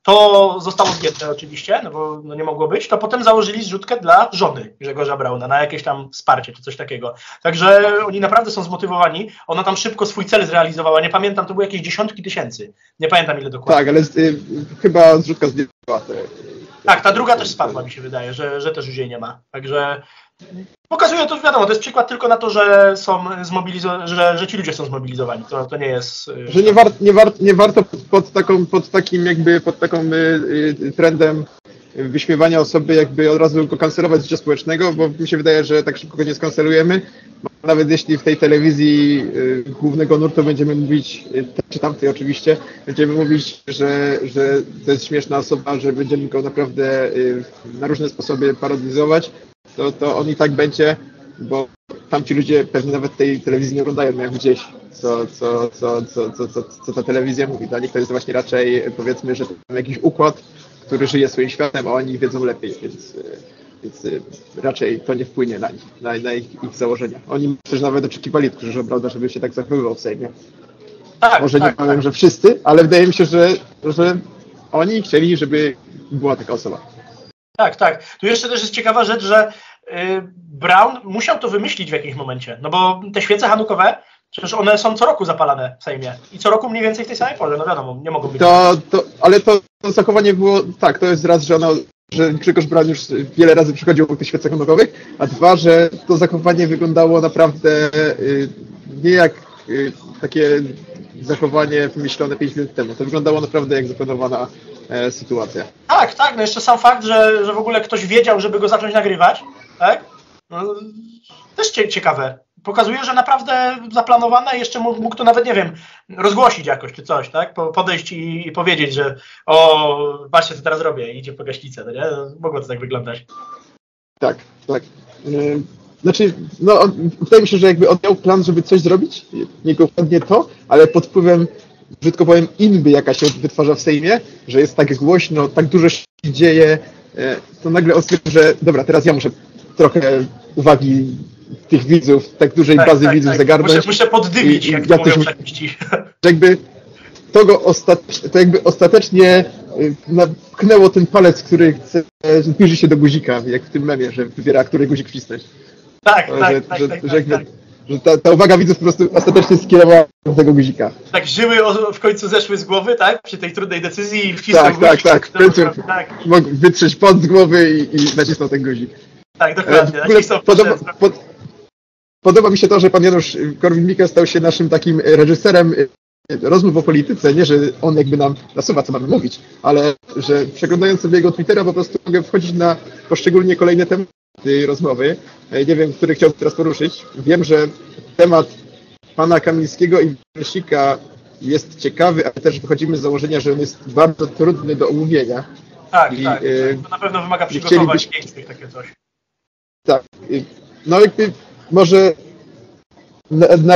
To zostało zdjęte oczywiście, no bo no nie mogło być. To potem założyli zrzutkę dla żony Grzegorza Brauna na jakieś tam wsparcie czy coś takiego. Także oni naprawdę są zmotywowani. Ona tam szybko swój cel zrealizowała. Nie pamiętam, to były jakieś dziesiątki tysięcy. Nie pamiętam ile dokładnie.
Tak, ale y, chyba zrzutka zdjęła te.
Tak, ta druga też spadła, mi się wydaje, że, że też już jej nie ma. Także pokazuje to, wiadomo, to jest przykład tylko na to, że są zmobilizowani, że, że ci ludzie są zmobilizowani. To, to nie jest...
Że nie, war, nie, war, nie warto pod, taką, pod takim jakby, pod taką y, y, trendem wyśmiewania osoby jakby od razu go kancelować z życia społecznego, bo mi się wydaje, że tak szybko go nie skancelujemy. Nawet jeśli w tej telewizji y, głównego nurtu będziemy mówić, y, czy tamtej oczywiście, będziemy mówić, że, że to jest śmieszna osoba, że będziemy go naprawdę y, na różne sposoby parodizować, to, to on i tak będzie, bo tamci ludzie pewnie nawet tej telewizji nie oglądają jak gdzieś, co, co, co, co, co, co, co ta telewizja mówi. Dla nich to jest właśnie raczej, powiedzmy, że to jakiś układ, który żyje swoim światem, a oni wiedzą lepiej, więc, więc raczej to nie wpłynie na nich, na, na ich, ich założenia. Oni też nawet oczekiwali od Grzegorza Brauna, żeby się tak zachowywał w Sejmie.
Tak,
Może
tak,
nie powiem,
tak.
że wszyscy, ale wydaje mi się, że, że oni chcieli, żeby była taka osoba.
Tak, tak. Tu jeszcze też jest ciekawa rzecz, że y, Braun musiał to wymyślić w jakimś momencie, no bo te świece hanukowe, przecież one są co roku zapalane w Sejmie i co roku mniej więcej w tej samej porze, no wiadomo, nie mogą być.
To, to, ale to, to zachowanie było, tak, to jest raz, że ono, że Grzegorz Braun już wiele razy przychodził po tych świecach hanukowych, a dwa, że to zachowanie wyglądało naprawdę y, nie jak y, takie zachowanie wymyślone pięć minut temu. To wyglądało naprawdę jak zaplanowana e, sytuacja.
Tak, tak, no jeszcze sam fakt, że, że w ogóle ktoś wiedział, żeby go zacząć nagrywać, tak? No, też cie, ciekawe. Pokazuje, że naprawdę zaplanowane, jeszcze mógł, mógł to nawet, nie wiem, rozgłosić jakoś czy coś, tak? Po, podejść i, i powiedzieć, że o, patrzcie co teraz robię, idzie po gaśnicę, no nie? Mogło to tak wyglądać.
Tak, tak. Yy, znaczy, no, on, wydaje mi się, że jakby on miał plan, żeby coś zrobić, nie dokładnie to, ale pod wpływem, brzydko powiem, inby jaka się wytwarza w Sejmie, że jest tak głośno, tak dużo się dzieje, yy, to nagle on stwierdził, że dobra, teraz ja muszę trochę uwagi tych widzów, tak dużej
tak,
bazy
tak,
widzów
tak.
zagarnąć.
Muszę, muszę poddymić,
i,
jak
ja
to mówią
też,
przepiści.
jakby to go ostat, to jakby ostatecznie napchnęło ten palec, który chce, zbliży się do guzika, jak w tym memie, że wybiera, który guzik wcisnąć.
Tak,
że,
tak,
że,
tak,
że,
tak,
że,
tak,
jakby,
tak.
że ta, ta uwaga widzów po prostu ostatecznie skierowała do tego guzika.
Tak, żyły o, w końcu zeszły z głowy, tak? Przy tej trudnej decyzji i wcisnął
Tak,
guzik.
tak, tak. W końcu
tak.
mógł wytrzeć pot z głowy i, i nacisnął ten guzik.
Tak, dokładnie.
W ogóle podoba, pod, podoba mi się to, że pan Janusz Korwin-Mikke stał się naszym takim reżyserem rozmów o polityce, nie, że on jakby nam nasuwa, co mamy mówić, ale że przeglądając sobie jego Twittera po prostu mogę wchodzić na poszczególnie kolejne tematy rozmowy. Nie wiem, który chciałbym teraz poruszyć. Wiem, że temat pana Kamińskiego i Wąsika jest ciekawy, ale też wychodzimy z założenia, że on jest bardzo trudny do omówienia.
Tak,
I,
tak.
y,
to na pewno wymaga przygotować
chcielibyś...
pięknych takie coś.
Tak. No jakby może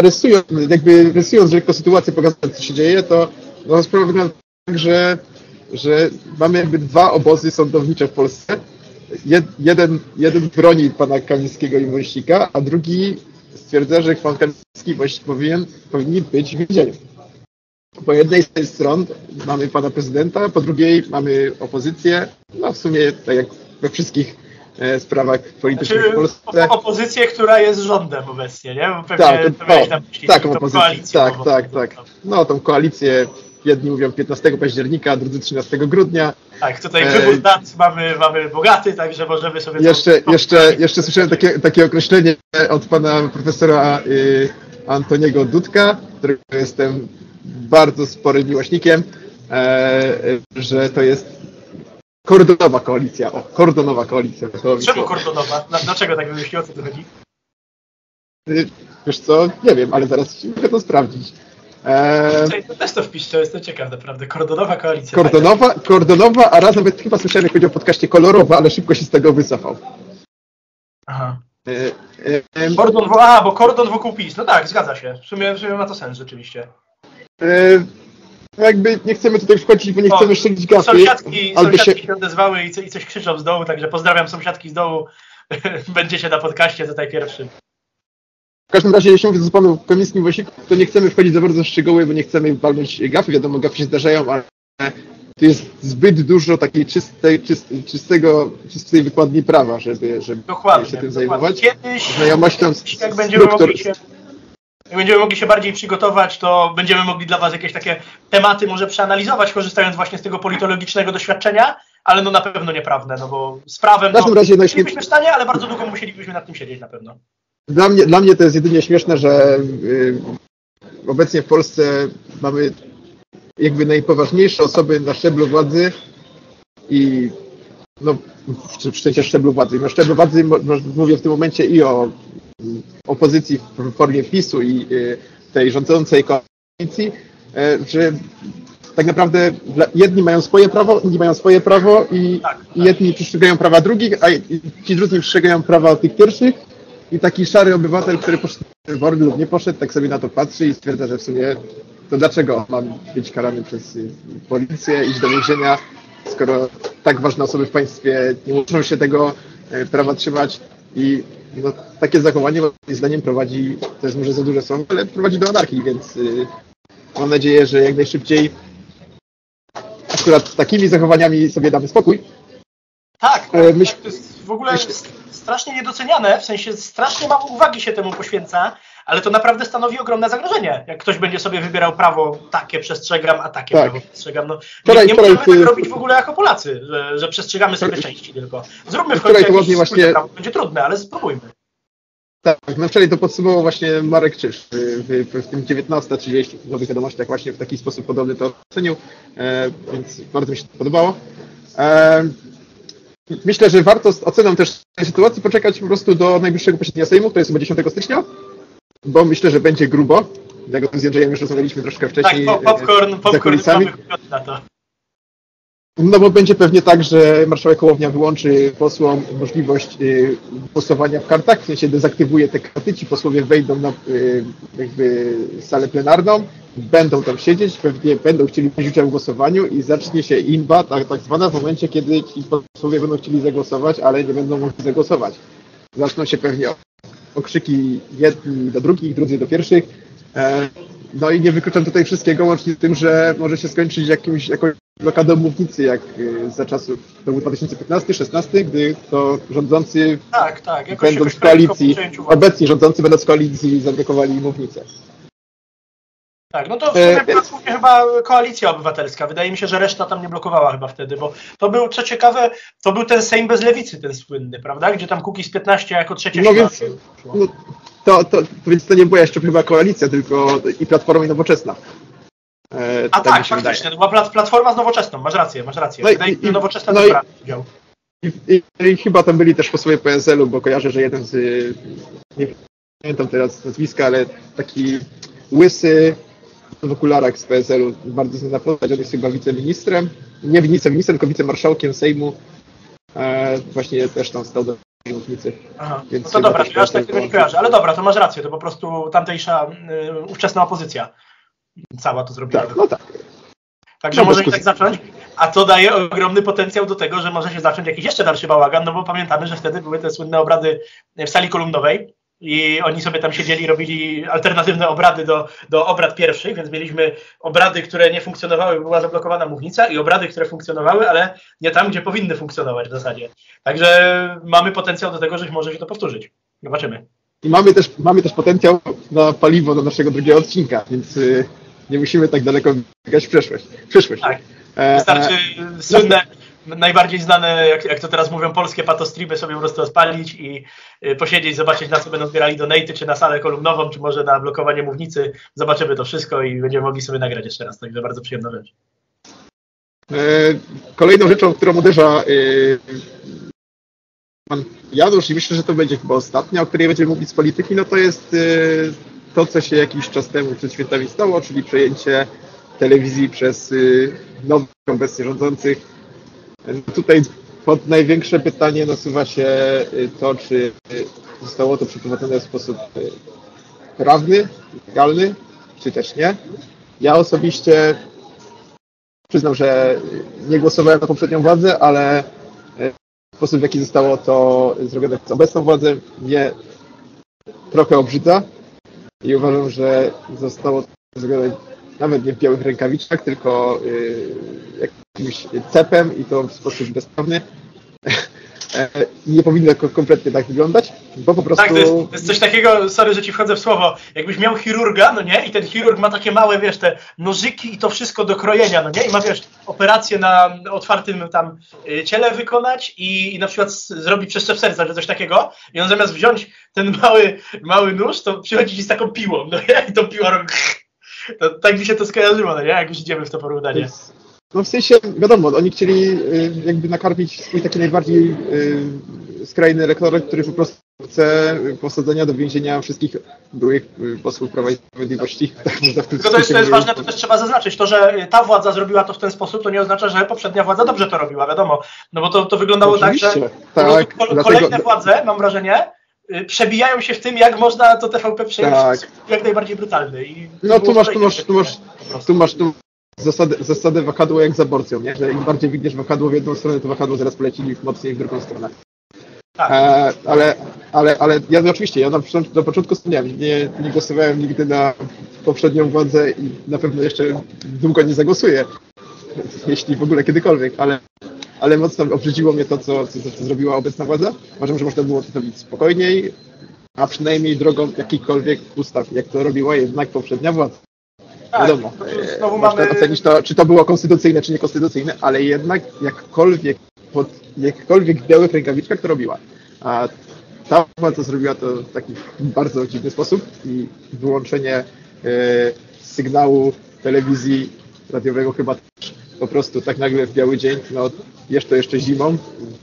narysując, jakby rysując lekko sytuację, pokazując, co się dzieje, to no, sprawa wygląda tak, że że mamy jakby dwa obozy sądownicze w Polsce. Jed, jeden, jeden broni pana Kamińskiego i Wąsika, a drugi stwierdza, że pan Kamiński i Wąsik powinien, powinni być w więzieniu. Po jednej z tych stron mamy pana prezydenta, po drugiej mamy opozycję, no w sumie tak jak we wszystkich e, sprawach politycznych
znaczy,
w Polsce.
Opozycję, która jest rządem obecnie, nie? Bo pewnie,
tak, to,
pewnie tam myśli,
taką
tą
opozycję, tak, tak, tak. No tą koalicję, jedni mówią piętnastego października, drudzy trzynastego grudnia.
Tak, tutaj wybór dat mamy, mamy bogaty, także możemy sobie...
Jeszcze, to... jeszcze, jeszcze słyszałem takie, takie określenie od pana profesora y, Antoniego Dudka, którego jestem bardzo sporym miłośnikiem, e, że to jest kordonowa koalicja. O, kordonowa koalicja.
Czemu kordonowa? Dlaczego tak wymyślił? O co tu chodzi?
Wiesz co? Nie wiem, ale zaraz mogę to sprawdzić.
Eee, to też to wpisz, to jestem ciekaw naprawdę. Kordonowa koalicja.
Kordonowa, kordonowa, a raz nawet chyba słyszałem, jak powiedział w podcaście kolorowa, ale szybko się z tego wycofał.
Aha.
E, e,
Kordon, a, bo kordon wokół PiS. No tak, zgadza się. W sumie, w sumie ma to sens rzeczywiście.
E, jakby nie chcemy tutaj wchodzić, bo nie o, chcemy szczelić gafy.
Sąsiadki, sąsiadki się... się odezwały i, co, i coś krzyczą z dołu, także pozdrawiam sąsiadki z dołu. Będziecie na podcaście tutaj pierwszym.
W każdym razie, jeśli mówię o panu Kamińskim Wąsiku, to nie chcemy wchodzić za bardzo w szczegóły, bo nie chcemy walnąć gafy. Wiadomo, gafy się zdarzają, ale tu jest zbyt dużo takiej czystej, czystej, czystego, czystej wykładni prawa, żeby, żeby
dokładnie,
się tym
dokładnie.
zajmować.
Kiedyś,
znajomością
kiedyś jak będziemy
struktur...
mogli się, jak będziemy mogli się bardziej przygotować, to będziemy mogli dla was jakieś takie tematy może przeanalizować, korzystając właśnie z tego politologicznego doświadczenia, ale no na pewno nieprawne, no bo z prawem
w każdym razie
to bylibyśmy w stanie, ale bardzo długo musielibyśmy nad tym siedzieć na pewno.
Dla mnie, dla mnie to jest jedynie śmieszne, że y, obecnie w Polsce mamy jakby najpoważniejsze osoby na szczeblu władzy i no w szczęście szczeblu władzy. Na szczeblu władzy mówię w tym momencie i o opozycji w formie PiSu i y, tej rządzącej koalicji, y, że tak naprawdę jedni mają swoje prawo, inni mają swoje prawo i, tak, tak. i jedni przestrzegają prawa drugich, a ci drudzy przestrzegają prawa tych pierwszych. I taki szary obywatel, który poszedł w wybory lub nie poszedł, tak sobie na to patrzy i stwierdza, że w sumie to dlaczego mam być karany przez policję, iść do więzienia, skoro tak ważne osoby w państwie nie muszą się tego prawa trzymać i no, takie zachowanie moim zdaniem prowadzi, to jest może za duże słowo, ale prowadzi do anarchii, więc y, mam nadzieję, że jak najszybciej akurat z takimi zachowaniami sobie damy spokój.
Tak, tak, Myśl... tak to jest w ogóle strasznie niedoceniane, w sensie strasznie mało uwagi się temu poświęca, ale to naprawdę stanowi ogromne zagrożenie. Jak ktoś będzie sobie wybierał prawo, takie przestrzegam, a takie tak. prawo przestrzegam. No,
wczoraj,
nie, nie
wczoraj,
możemy tak robić w ogóle jako Polacy, że, że przestrzegamy sobie wczoraj, części tylko. Zróbmy w końcu jakieś
właśnie...
prawo. Będzie trudne, ale spróbujmy.
Tak, no wczoraj to podsumował właśnie Marek Czyż w, w, w tym dziewiętnasta trzydzieści w Nowych Wiadomościach właśnie w taki sposób podobny to ocenił, e, więc bardzo mi się to podobało. E, myślę, że warto z oceną też tej sytuacji poczekać po prostu do najbliższego posiedzenia Sejmu, to jest chyba dziesiątego stycznia, bo myślę, że będzie grubo. Jak o tym z Jędrzejem już rozmawialiśmy troszkę wcześniej.
Tak, popcorn, popcorn mamy na to.
No bo będzie pewnie tak, że marszałek Hołownia wyłączy posłom możliwość y, głosowania w kartach, w sensie dezaktywuje te karty, ci posłowie wejdą na y, jakby salę plenarną, będą tam siedzieć, pewnie będą chcieli wziąć udział w głosowaniu i zacznie się imba, tak, tak zwana, w momencie, kiedy ci posłowie będą chcieli zagłosować, ale nie będą mogli zagłosować. Zaczną się pewnie okrzyki jedni do drugich, drudzy do pierwszych. E, no i nie wykluczam tutaj wszystkiego, łącznie z tym, że może się skończyć jakimś, jakąś blokadą mównicy, jak za czasów, to był dwa tysiące piętnasty szesnasty, gdy to rządzący
tak, tak,
będąc w koalicji, obecni rządzący będąc w koalicji zablokowali mównicę.
Tak, no to w sumie była głównie chyba Koalicja Obywatelska. Wydaje mi się, że reszta tam nie blokowała chyba wtedy, bo to był, co ciekawe, to był ten Sejm bez lewicy, ten słynny, prawda? Gdzie tam Kukiz piętnaście jako trzecia
no więc, no, to, to, więc to nie była jeszcze chyba Koalicja, tylko i Platforma i Nowoczesna.
E, A tak, faktycznie, to była Platforma z Nowoczesną, masz rację, masz rację.
No
Wydaje mi się, że Nowoczesna
no
dobra udział.
I, i, I chyba tam byli też posłowie P S L u, bo kojarzę, że jeden z, nie pamiętam teraz nazwiska, ale taki łysy w okularach z P S L u, bardzo znana postać, on jest chyba wiceministrem, nie wiceministrem, tylko wicemarszałkiem Sejmu, e, właśnie też tam stał do mównicy.
Aha, więc no to dobra, to ja aż tak tego nie kojarzę, ale dobra, to masz rację, to po prostu tamtejsza y, ówczesna opozycja cała to zrobiła.
Tak, no tak.
Także no możemy tak zacząć. a to daje ogromny potencjał do tego, że może się zacząć jakiś jeszcze dalszy bałagan, no bo pamiętamy, że wtedy były te słynne obrady w sali kolumnowej i oni sobie tam siedzieli, robili alternatywne obrady do, do obrad pierwszych, więc mieliśmy obrady, które nie funkcjonowały, była zablokowana mównica i obrady, które funkcjonowały, ale nie tam, gdzie powinny funkcjonować w zasadzie. Także mamy potencjał do tego, że może się to powtórzyć. Zobaczymy.
I mamy też, mamy też potencjał na paliwo do naszego drugiego odcinka, więc y, nie musimy tak daleko biegać w przyszłość. przyszłość.
Tak. Wystarczy e, słynne, no, najbardziej znane, jak, jak to teraz mówią, polskie patostreamy sobie po prostu odpalić i y, posiedzieć, zobaczyć, na co będą zbierali donaty, czy na salę kolumnową, czy może na blokowanie mównicy. Zobaczymy to wszystko i będziemy mogli sobie nagrać jeszcze raz. Także bardzo przyjemna rzecz.
E, kolejną rzeczą, którą uderza y, pan Janusz i myślę, że to będzie chyba ostatnia, o której będziemy mówić z polityki, no to jest y, to, co się jakiś czas temu przed świętami stało, czyli przejęcie telewizji przez y, nowych obecnie rządzących. Tutaj pod największe pytanie nasuwa się y, to, czy zostało to przeprowadzone w sposób y, prawny, legalny, czy też nie. Ja osobiście przyznam, że nie głosowałem na poprzednią władzę, ale sposób, w jaki zostało to zrobione przez obecną władzę, mnie trochę obrzydza i uważam, że zostało to zrobione nawet nie w białych rękawiczkach, tylko yy, jakimś cepem i to w sposób bezprawny. Nie powinno kompletnie tak wyglądać, bo po prostu...
Tak, to jest, to jest coś takiego, sorry, że ci wchodzę w słowo, jakbyś miał chirurga, no nie, i ten chirurg ma takie małe, wiesz, te nożyki i to wszystko do krojenia, no nie, i ma, wiesz, operację na otwartym tam ciele wykonać i, i na przykład zrobi przeszczep serca, czy coś takiego, i on zamiast wziąć ten mały, mały nóż, to przychodzi ci z taką piłą, no nie, i tą piłą robi... To, tak mi się to skojarzyło, no nie, jak już idziemy w to porównanie.
No w sensie, wiadomo, oni chcieli y, jakby nakarmić swój taki najbardziej y, skrajny elektorat, który po prostu chce posadzenia do więzienia wszystkich byłych y, posłów Prawa i Sprawiedliwości.
Tylko to jest, to jest ważne, to też trzeba zaznaczyć. To, że ta władza zrobiła to w ten sposób, to nie oznacza, że poprzednia władza dobrze to robiła, wiadomo. No bo to, to wyglądało
Oczywiście.
tak, że
tak,
ko-
dlatego...
kolejne władze, mam wrażenie, przebijają się w tym, jak można to T V P przejąć
tak.
jak najbardziej brutalny. I
no tu masz, tu masz, tu masz, tu masz, tu Zasadę, zasadę wahadła jak z aborcją, nie? Że im bardziej widniesz wahadło w jedną stronę, to wahadło zaraz poleci mocniej w drugą stronę. Tak. E, ale, ale, ale ja oczywiście, ja na, na początku wspomniałem, nie, nie głosowałem nigdy na poprzednią władzę i na pewno jeszcze długo nie zagłosuję, jeśli w ogóle kiedykolwiek, ale, ale mocno obrzydziło mnie to, co, co, co zrobiła obecna władza. Uważam, że można było to zrobić spokojniej, a przynajmniej drogą jakichkolwiek ustaw, jak to robiła jednak poprzednia władza.
Tak,
wiadomo,
znowu
można
mamy...
ocenić to, czy to było konstytucyjne, czy niekonstytucyjne, ale jednak jakkolwiek pod jakkolwiek w białych rękawiczkach to robiła. A ta władza zrobiła to w taki bardzo dziwny sposób i wyłączenie e, sygnału telewizji radiowego chyba też po prostu tak nagle w biały dzień, no jeszcze jeszcze zimą,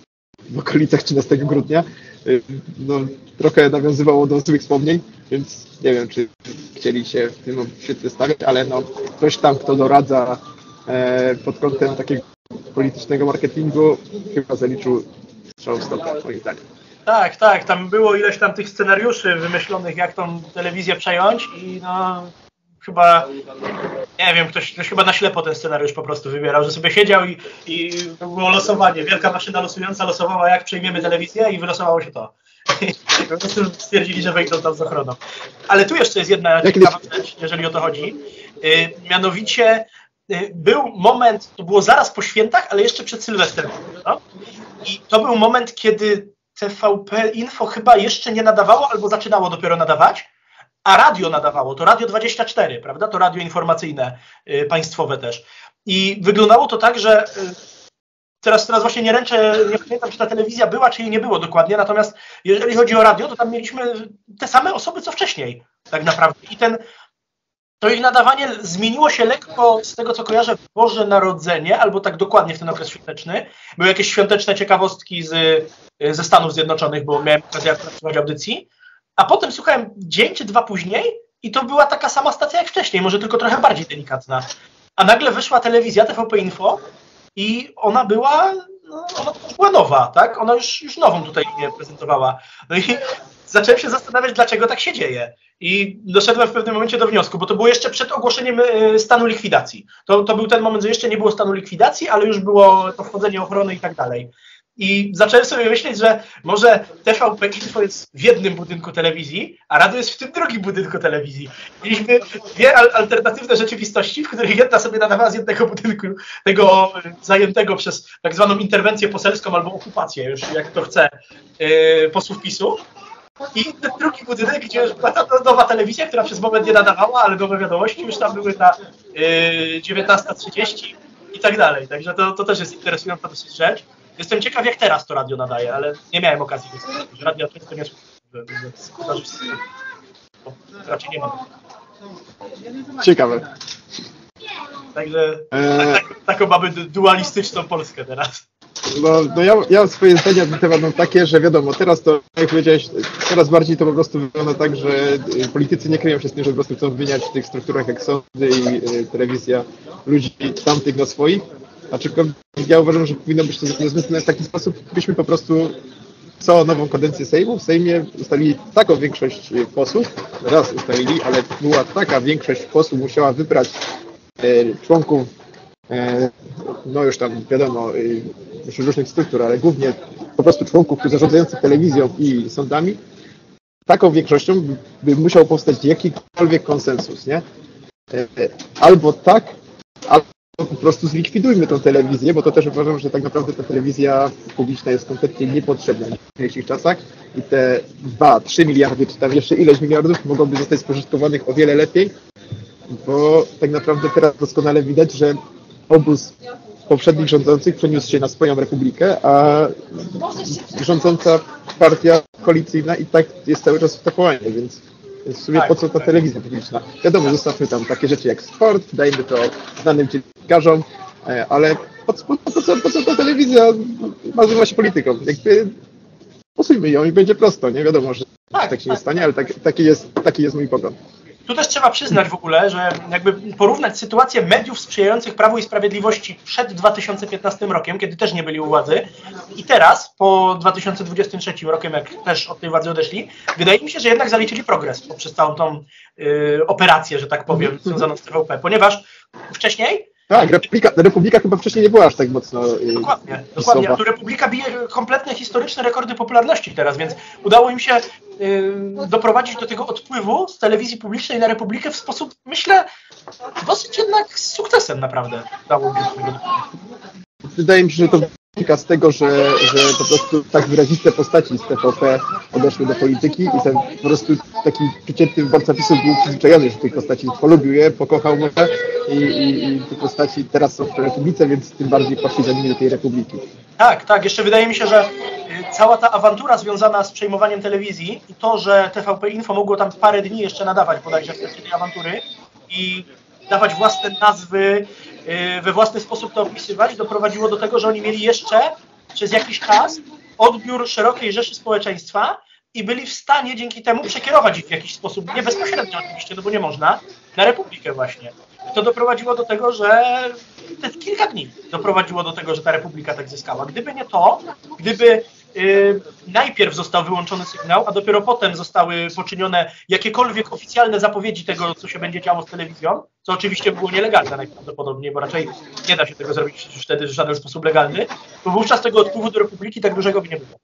w okolicach trzynastego grudnia, no trochę nawiązywało do złych wspomnień, więc nie wiem, czy chcieli się w tym świetle stawiać, ale no ktoś tam, kto doradza e, pod kątem takiego politycznego marketingu, chyba zaliczył strzał w stopę, moim zdaniem.
Tak, tak, tam było ileś tam tych scenariuszy wymyślonych, jak tą telewizję przejąć i no chyba, nie wiem, ktoś, ktoś chyba na ślepo ten scenariusz po prostu wybierał, że sobie siedział i, i to było losowanie. Wielka maszyna losująca losowała, jak przejmiemy telewizję i wylosowało się to. I po prostu stwierdzili, że wejdą tam z ochroną. Ale tu jeszcze jest jedna ciekawa rzecz, jeżeli o to chodzi. Yy, mianowicie yy, był moment, to było zaraz po świętach, ale jeszcze przed Sylwestrem. No? I to był moment, kiedy T V P Info chyba jeszcze nie nadawało, albo zaczynało dopiero nadawać, a radio nadawało, to Radio dwadzieścia cztery, prawda? To radio informacyjne, y, państwowe też. I wyglądało to tak, że y, teraz, teraz właśnie nie ręczę, nie pamiętam, czy ta telewizja była, czy jej nie było dokładnie, natomiast jeżeli chodzi o radio, to tam mieliśmy te same osoby, co wcześniej, tak naprawdę. I ten, to ich nadawanie zmieniło się lekko z tego, co kojarzę, w Boże Narodzenie, albo tak dokładnie w ten okres świąteczny. Były jakieś świąteczne ciekawostki z, ze Stanów Zjednoczonych, bo miałem okazję słuchać audycji. A potem słuchałem dzień czy dwa później i to była taka sama stacja jak wcześniej, może tylko trochę bardziej delikatna. A nagle wyszła telewizja T V P Info i ona była no, ona była nowa, tak? Ona już, już nową tutaj linię prezentowała. No i zacząłem się zastanawiać, dlaczego tak się dzieje. I doszedłem w pewnym momencie do wniosku, bo to było jeszcze przed ogłoszeniem stanu likwidacji. To, to był ten moment, że jeszcze nie było stanu likwidacji, ale już było to wchodzenie ochrony i tak dalej. I zacząłem sobie myśleć, że może T V P Info jest w jednym budynku telewizji, a radio jest w tym drugim budynku telewizji. Mieliśmy dwie al- alternatywne rzeczywistości, w których jedna sobie nadawała z jednego budynku, tego zajętego przez tak zwaną interwencję poselską albo okupację, już jak to chce, yy, posłów PiSu. I ten drugi budynek, gdzie już była ta nowa telewizja, która przez moment nie nadawała, ale nowe wiadomości już tam były na yy, dziewiętnasta trzydzieści i tak dalej. Także to, to też jest interesująca dosyć rzecz. Jestem ciekaw, jak teraz to radio nadaje, ale nie miałem okazji wysłuchać. Radio często nie słucham. Raczej nie mam.
Ciekawe.
Także eee... tak, tak, taką mamy dualistyczną Polskę teraz.
No, no ja, ja swoje zdania na temat mam takie, że wiadomo, teraz to, jak powiedziałeś, coraz bardziej to po prostu wygląda tak, że politycy nie kryją się z tym, że po prostu chcą wymieniać w tych strukturach jak sądy i y, telewizja ludzi tamtych na swoich. Aczkolwiek ja uważam, że powinno być to rozwiązane w taki sposób, byśmy po prostu co nową kadencję Sejmu w Sejmie ustalili taką większość posłów, raz ustalili, ale była taka większość posłów musiała wybrać e, członków, e, no już tam wiadomo, e, wśród różnych struktur, ale głównie po prostu członków zarządzających telewizją i sądami, taką większością by, by musiał powstać jakikolwiek konsensus, nie? E, albo tak, albo po prostu zlikwidujmy tą telewizję, bo to też uważam, że tak naprawdę ta telewizja publiczna jest kompletnie niepotrzebna w dzisiejszych czasach i te dwa, trzy miliardy, czy tam jeszcze ileś miliardów mogłoby zostać spożytkowanych o wiele lepiej, bo tak naprawdę teraz doskonale widać, że obóz poprzednich rządzących przeniósł się na swoją republikę, a rządząca partia koalicyjna i tak jest cały czas w tapowanie, więc Więc w sumie po co ta telewizja publiczna? Wiadomo, zostawmy tam takie rzeczy jak sport, dajmy to znanym dziennikarzom, ale po, po, po, co, po co ta telewizja nazywa się polityką? Jakby posujmy ją i będzie prosto, nie? Wiadomo, że tak, tak się nie stanie, ale tak, taki, jest, taki jest mój pogląd.
Tu też trzeba przyznać w ogóle, że jakby porównać sytuację mediów sprzyjających Prawu i Sprawiedliwości przed dwa tysiące piętnastym rokiem, kiedy też nie byli u władzy, i teraz, po dwa tysiące dwudziestym trzecim rokiem, jak też od tej władzy odeszli, wydaje mi się, że jednak zaliczyli progres poprzez całą tą y, operację, że tak powiem, związaną z T V P, ponieważ wcześniej...
Tak, Republika, Republika chyba wcześniej nie była aż tak mocno yy,
Dokładnie, dokładnie. A tu Republika bije kompletne historyczne rekordy popularności teraz, więc udało im się yy, doprowadzić do tego odpływu z telewizji publicznej na Republikę w sposób, myślę, dosyć jednak z sukcesem naprawdę udało mi się do tego.
Wydaje mi się, że to wynika z tego, że, że po prostu tak wyraziste postaci z T V P odeszły do polityki i ten po prostu taki przeciętny wyborca PiSu był przyzwyczajony, że tych postaci polubił je, pokochał może i, i, i te postaci teraz są w Republice, więc tym bardziej poszli za nimi do tej Republiki.
Tak, tak. Jeszcze wydaje mi się, że cała ta awantura związana z przejmowaniem telewizji i to, że T V P Info mogło tam parę dni jeszcze nadawać bodajże w trakcie tej awantury i dawać własne nazwy, we własny sposób to opisywać, doprowadziło do tego, że oni mieli jeszcze przez jakiś czas odbiór szerokiej rzeszy społeczeństwa i byli w stanie dzięki temu przekierować ich w jakiś sposób, nie bezpośrednio oczywiście, no bo nie można, na Republikę właśnie. I to doprowadziło do tego, że te kilka dni doprowadziło do tego, że ta Republika tak zyskała. Gdyby nie to, gdyby yy, najpierw został wyłączony sygnał, a dopiero potem zostały poczynione jakiekolwiek oficjalne zapowiedzi tego, co się będzie działo z telewizją, co oczywiście było nielegalne najprawdopodobniej, bo raczej nie da się tego zrobić już wtedy w żaden sposób legalny, to wówczas tego odpływu do Republiki tak dużego by nie było.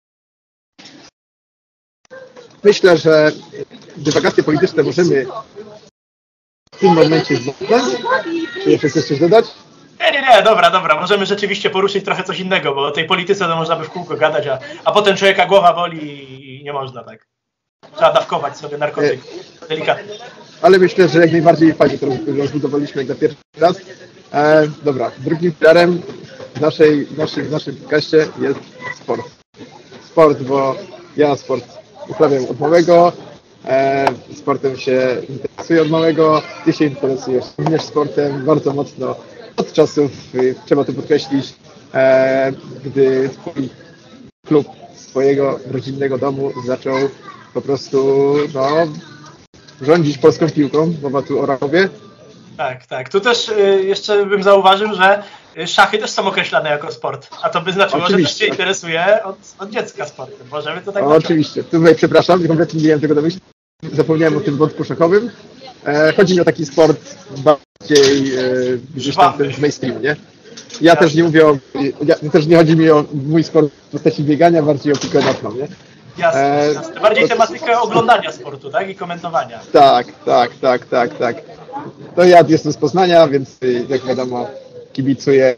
Myślę, że dywagacje polityczne możemy w tym momencie zdać. Czy jeszcze chcesz coś dodać?
Nie, nie, nie, dobra, dobra, możemy rzeczywiście poruszyć trochę coś innego, bo o tej polityce to można by w kółko gadać, a, a potem człowieka głowa boli i nie można tak. Trzeba dawkować sobie narkotyk, delikatnie.
Ale myślę, że jak najbardziej fajnie to rozbudowaliśmy jak na pierwszy raz. E, dobra, drugim filarem w, naszej, w, naszym, w naszym podcaście jest sport. Sport, bo ja sport uprawiam od małego, e, sportem się interesuję od małego, ty się interesujesz również sportem bardzo mocno od czasów, trzeba to podkreślić, e, gdy twój klub swojego rodzinnego domu zaczął po prostu no, rządzić polską piłką, mowa tu o Rakowie.
Tak, tak. Tu też y, jeszcze bym zauważył, że szachy też są określane jako sport, a to by znaczyło, oczywiście, że też się interesuje od, od dziecka sportem. Możemy to tak
o, oczywiście. Tutaj przepraszam, kompletnie nie miałem tego na myśli. Zapomniałem o tym wątku szachowym. E, chodzi mi o taki sport bardziej e, gdzieś tam w mainstream, nie? Ja, ja też nie mówię o... Ja, też nie chodzi mi o mój sport w postaci biegania, bardziej o piłkę nożną, nie?
Jasne, e, jasne. Bardziej to, tematykę oglądania sportu, tak? I komentowania.
Tak, tak, tak, tak, tak. To ja jestem z Poznania, więc jak wiadomo kibicuję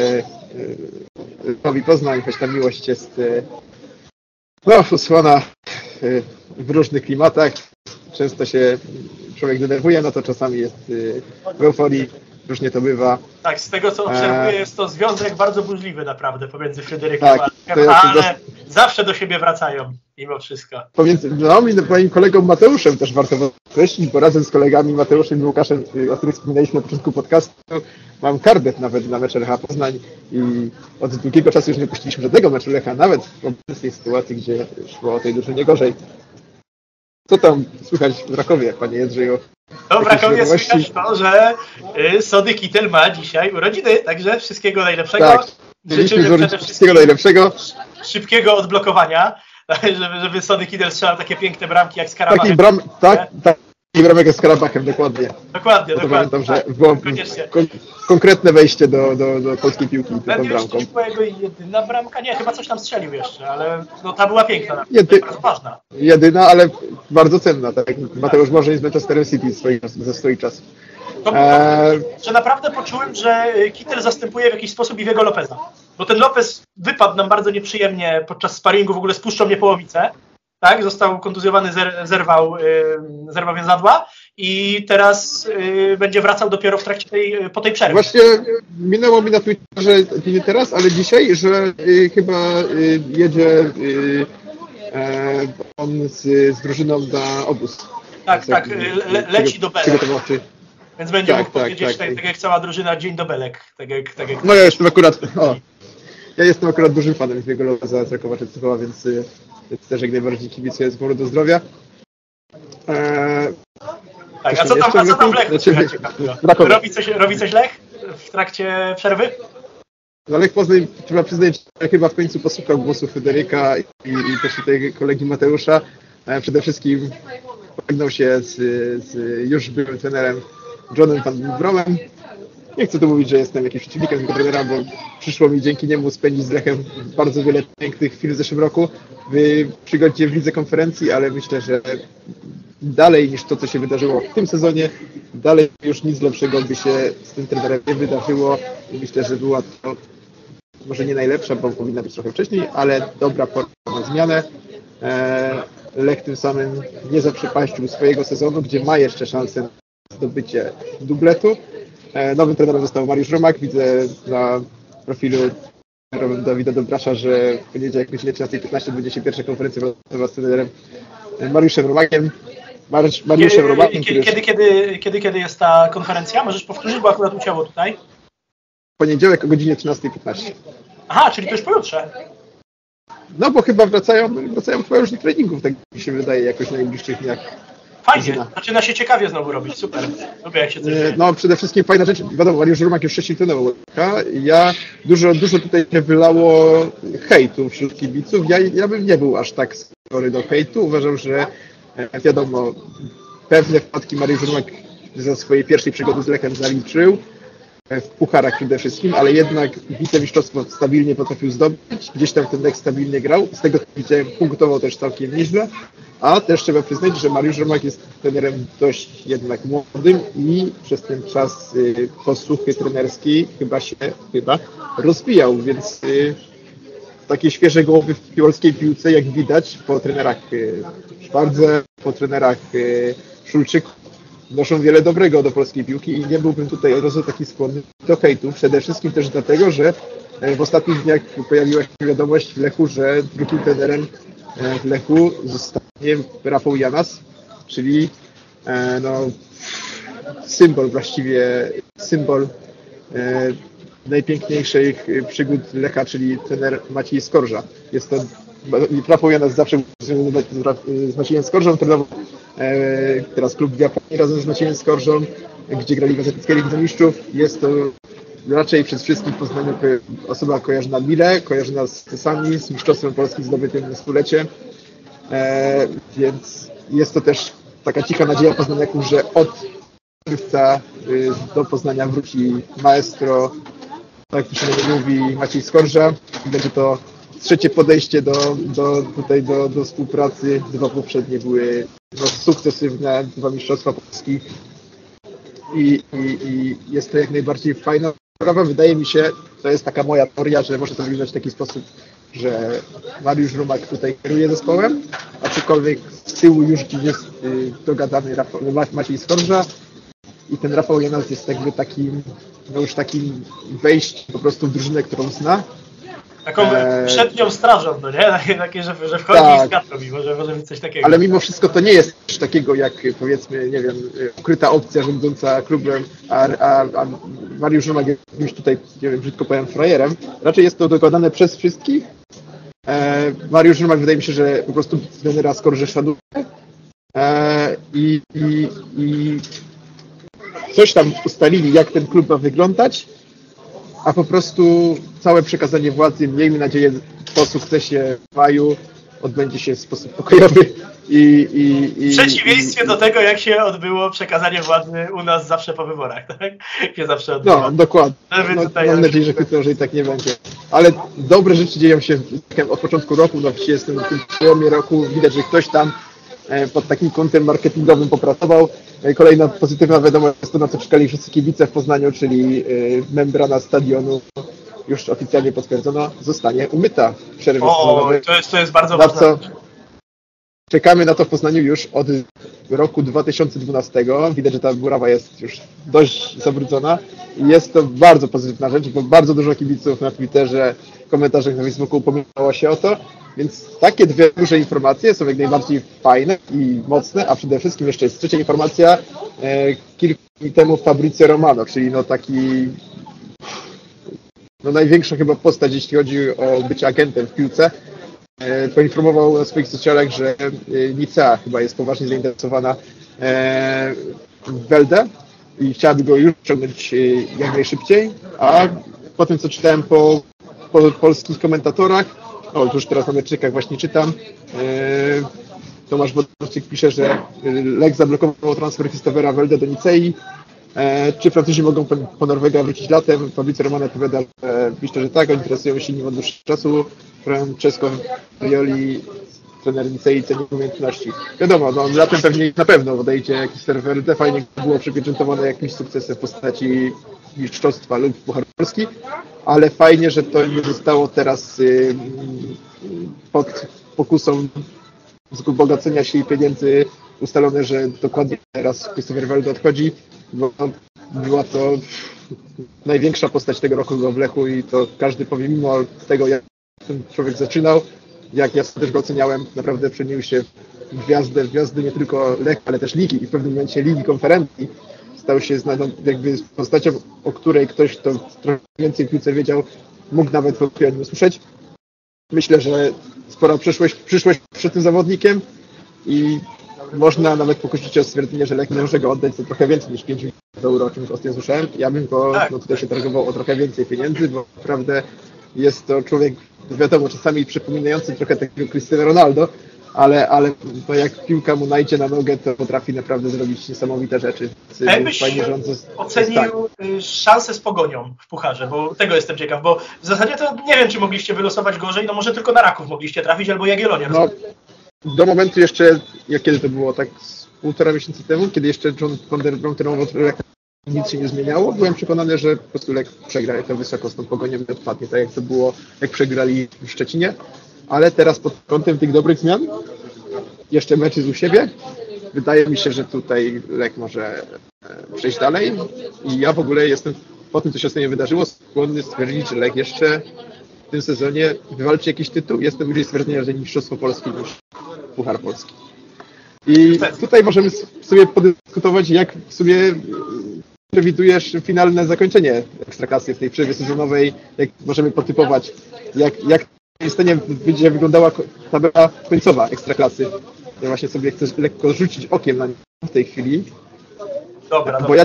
Nowi e, e, Poznań, choć ta miłość jest e, no, usłona e, w różnych klimatach. Często się człowiek denerwuje, no to czasami jest e, w euforii, różnie to bywa.
Tak, z tego co obserwuję, jest to związek bardzo burzliwy naprawdę pomiędzy Fryderykiem
tak,
a Alkiem, ale dos... zawsze do siebie wracają mimo wszystko.
Pomiędzy mną i moim kolegą Mateuszem też warto podkreślić, bo razem z kolegami Mateuszem i Łukaszem, o których wspominaliśmy na początku podcastu, mam karnet nawet na mecz Lecha Poznań i od długiego czasu już nie puściliśmy żadnego meczu Lecha, nawet w obecnej sytuacji, gdzie szło o tej drużynie gorzej. Co tam słychać w Rakowie, panie Jędrzeju?
No w Rakowie słychać to, że y, Sody Kittel ma dzisiaj urodziny, także wszystkiego najlepszego.
Tak, życzymy przede wszystkiego najlepszego.
Szybkiego odblokowania, żeby, żeby Sody Kittel strzelał takie piękne bramki jak z Karabachem.
Taki bram, tak, tak. I bramek z Karabachem, dokładnie.
Dokładnie,
no to
dokładnie.
Pamiętam,
tak,
że było kon- konkretne wejście do, do, do polskiej piłki tą bramką.
To była jego jedyna bramka? Nie, chyba coś tam strzelił jeszcze, ale no, ta była piękna,
Jedy...
bardzo ważna.
Jedyna, ale bardzo cenna, tak jak Mateusz Morzeń z Manchesterem City swoi, ze swojej czas.
To było, eee... że naprawdę poczułem, że Kittel zastępuje w jakiś sposób Iwiego Lopeza. Bo ten Lopez wypadł nam bardzo nieprzyjemnie podczas sparingu, w ogóle spuszczał mnie połowicę. Tak, został kontuzjowany, zer- zerwał, yy, zerwał więzadła i teraz yy, będzie wracał dopiero w trakcie tej, po tej przerwie.
Właśnie minęło mi na Twitterze nie teraz, ale dzisiaj, że yy, chyba yy, jedzie yy, yy, on z, z drużyną na obóz.
Tak, tak, le- leci do Belek. Więc będzie
tak,
mógł
tak,
powiedzieć,
tak,
tak,
tak.
tak jak cała drużyna, dzień do Belek. Tak jak, tak jak...
No ja jestem akurat, o, ja jestem akurat dużym fanem Iwiego Lopeza z Rakowa Częstochowa, więc yy, Więc też jak najbardziej kibicuję z powrotu do zdrowia. Eee,
tak, a co tam, a co tam w Lechu znaczy, robi, coś, robi coś Lech w trakcie przerwy?
No Lech Poznań, trzeba przyznać, że chyba w końcu posłuchał głosu Fryderyka i, i też tutaj kolegi Mateusza. E, przede wszystkim pożegnał się z, z już byłym trenerem Johnem Van Bromem. Nie chcę tu mówić, że jestem jakimś przeciwnikiem tego trenera, bo przyszło mi dzięki niemu spędzić z Lechem bardzo wiele pięknych chwil w zeszłym roku w przygodzie w Lidze Konferencji, ale myślę, że dalej niż to, co się wydarzyło w tym sezonie, dalej już nic lepszego by się z tym trenerem nie wydarzyło. Myślę, że była to może nie najlepsza, bo powinna być trochę wcześniej, ale dobra pora na zmianę. Lech tym samym nie zaprzepaścił swojego sezonu, gdzie ma jeszcze szansę na zdobycie dubletu. Nowym trenerem został Mariusz Romak. Widzę na profilu Dawida Dobrasza, że w poniedziałek o godzinie trzynasta piętnaście będzie się pierwsza konferencja z trenerem Mariuszem Romakiem. Mariusz, Mariuszem kiedy, Romakiem
kiedy, kiedy, kiedy, kiedy, kiedy jest ta konferencja? Możesz powtórzyć, bo akurat ucięło tutaj.
W poniedziałek o godzinie trzynasta piętnaście.
Aha, czyli to już pojutrze.
No bo chyba wracają, wracają chyba już do treningów, tak mi się wydaje, jakoś w najbliższych dniach.
Fajnie, zaczyna się ciekawie znowu robić, super. Lubię, jak się coś dzieje.
No przede wszystkim fajna rzecz, wiadomo, Mariusz Romak już wcześniej trenował Lecha. Ja dużo, dużo tutaj się wylało hejtu wśród kibiców. Ja, ja bym nie był aż tak skory do hejtu. Uważam, że wiadomo, pewne wpadki Mariusz Romak za swojej pierwszej przygody z Lechem zaliczył. W pucharach przede wszystkim, ale jednak wicemistrzostwo stabilnie potrafił zdobyć. Gdzieś tam ten Lech stabilnie grał. Z tego co widziałem, punktował też całkiem nieźle. A też trzeba przyznać, że Mariusz Romak jest trenerem dość jednak młodym i przez ten czas y, posłuchy trenerskiej chyba się chyba rozwijał, więc y, takie świeże głowy w polskiej piłce, jak widać po trenerach y, Szwardze, po trenerach y, Szulczyku, wnoszą wiele dobrego do polskiej piłki i nie byłbym tutaj od razu taki skłonny do hejtu. Przede wszystkim też dlatego, że w ostatnich dniach pojawiła się wiadomość w Lechu, że drugim trenerem w Lechu zostanie Rafał Janas, czyli no, symbol właściwie, symbol e, najpiękniejszych przygód Lecha, czyli trener Maciej Skorża. Jest to, Rafał Janas zawsze z Maciejem Skorżą trenował e, teraz klub w Japonii razem z Maciejem Skorżą, gdzie grali w azjatyckiej Lidze Mistrzów. Jest to raczej przede wszystkim w Poznaniu osoba kojarzona Mile, kojarzona z Tysami, z mistrzostwem polskim zdobytym na stulecie, e, więc jest to też taka cicha nadzieja poznaniaków, że od czerwca y, do Poznania wróci maestro, tak to się mówi, Maciej Skorża. Będzie to trzecie podejście do, do, tutaj do, do współpracy. Dwa poprzednie były no, sukcesywne, dwa mistrzostwa polskich I, i, i jest to jak najbardziej fajna sprawa. Wydaje mi się, to jest taka moja teoria, że może to wyglądać w taki sposób, że Mariusz Rumak tutaj kieruje zespołem, aczkolwiek z tyłu już jest y, dogadany Rafał, Maciej Skorża i ten Rafał Janas jest jakby takim, no już takim wejściem po prostu w drużynę, którą zna.
Taką e... przednią strażą, no nie? Takie, że, że wchodzi tak. I zgadza mi, może, może być coś takiego.
Ale mimo wszystko to nie jest coś takiego jak, powiedzmy, nie wiem, ukryta opcja rządząca klubem, a, a, a Mariusz Rumak jest jakimś tutaj, nie wiem, brzydko powiem, frajerem. Raczej jest to dogadane przez wszystkich. E, Mariusz Rumak wydaje mi się, że po prostu trenera Skorżę szanuje. E, i, i, I coś tam ustalili, jak ten klub ma wyglądać, a po prostu całe przekazanie władzy, miejmy nadzieję, po sukcesie w maju odbędzie się w sposób pokojowy. I, i, i,
w przeciwieństwie
i,
do tego, jak się odbyło przekazanie władzy u nas zawsze po wyborach, tak? Jak się zawsze odbywa.
No, dokładnie. No, mam nadzieję, że chyba, że i tak nie będzie. Ale dobre rzeczy dzieją się od początku roku, no właściwie jestem w tym przełomie roku, widać, że ktoś tam pod takim kątem marketingowym popracował. Kolejna pozytywna wiadomość jest to, na co czekali wszyscy kibice w Poznaniu, czyli membrana stadionu, już oficjalnie potwierdzono, zostanie umyta w przerwie
sezonowej. To jest, to jest bardzo ważne.
Czekamy na to w Poznaniu już od roku dwa tysiące dwunastego. Widać, że ta murawa jest już dość zabrudzona i jest to bardzo pozytywna rzecz, bo bardzo dużo kibiców na Twitterze, w komentarzach na Facebooku upominało się o to, więc takie dwie duże informacje są jak najbardziej fajne i mocne, a przede wszystkim jeszcze jest trzecia informacja. E, kilka dni temu Fabrizio Romano, czyli no taki no największa chyba postać, jeśli chodzi o bycie agentem w piłce, e, poinformował na swoich socialach, że e, Nicea chyba jest poważnie zainteresowana e, w Weldę i chciałaby go już ciągnąć e, jak najszybciej, a po tym, co czytałem po, po polskich komentatorach, o, już teraz na meczykach właśnie czytam, e, Tomasz Wodowczyk pisze, że Lech zablokował transfer Christophera Weldę do Nicei. E, czy Francuzi mogą po, po Norwega wrócić latem? Fabrizio Romano odpowiada, że pisze, że tak, oni interesują się nim od dłuższego czasu. Francesco Violi, trener Nicei, ceni umiejętności. Wiadomo, no latem pewnie na pewno odejdzie Christopher Welde, fajnie było przypieczętowane jakimś sukcesem w postaci mistrzostwa lub Puchar Polski, ale fajnie, że to nie zostało teraz y, pod pokusą wzbogacenia się i pieniędzy ustalone, że dokładnie teraz Christopher Welde odchodzi, bo była to największa postać tego roku w Lechu i to każdy powie, mimo tego, jak ten człowiek zaczynał, jak ja też go oceniałem, naprawdę przeniósł się w gwiazdę, w gwiazdy nie tylko Lechu, ale też ligi i w pewnym momencie Ligi Konferencji. Stał się znaną jakby postacią, o której ktoś, kto trochę więcej w piłce wiedział, mógł nawet o nim usłyszeć. Myślę, że spora przyszłość, przyszłość przed tym zawodnikiem i można nawet pokusić się o stwierdzenie, że Lech nie może go oddać za trochę więcej niż pięć milionów euro, o czym ostatnio słyszałem. Ja bym go no, tutaj się targował o trochę więcej pieniędzy, bo naprawdę jest to człowiek, wiadomo, czasami przypominający trochę takiego Cristiano Ronaldo, ale, ale to jak piłka mu najdzie na nogę, to potrafi naprawdę zrobić niesamowite rzeczy.
A jakbyś fajnie, że on ocenił szansę z Pogonią w Pucharze, bo tego jestem ciekaw, bo w zasadzie to nie wiem, czy mogliście wylosować gorzej, no może tylko na Raków mogliście trafić, albo Jagiellonię.
No, do momentu jeszcze, jak kiedy to było, tak z półtora miesiąca temu, kiedy jeszcze John van der Brom trenował, nic się nie zmieniało, byłem przekonany, że po prostu Lech przegra to wysoko z tą Pogonią i odpadnie, tak jak to było, jak przegrali w Szczecinie. Ale teraz pod kątem tych dobrych zmian, jeszcze meczy z u siebie, wydaje mi się, że tutaj Lech może przejść dalej i ja w ogóle jestem, po tym co się ostatnio wydarzyło, skłonny stwierdzić, że Lech jeszcze w tym sezonie wywalczy jakiś tytuł. Jestem bliżej stwierdzenia, że Mistrzostwo Polskie niż Puchar Polski. I tutaj możemy sobie podyskutować, jak w sumie przewidujesz finalne zakończenie Ekstraklasy w tej przerwie sezonowej, jak możemy potypować, jak, jak stanie będzie wyglądała tabela końcowa Ekstraklasy. Ja właśnie sobie chcę lekko rzucić okiem na nią w tej chwili.
Dobra,
bo
dobra.
ja dzisiaj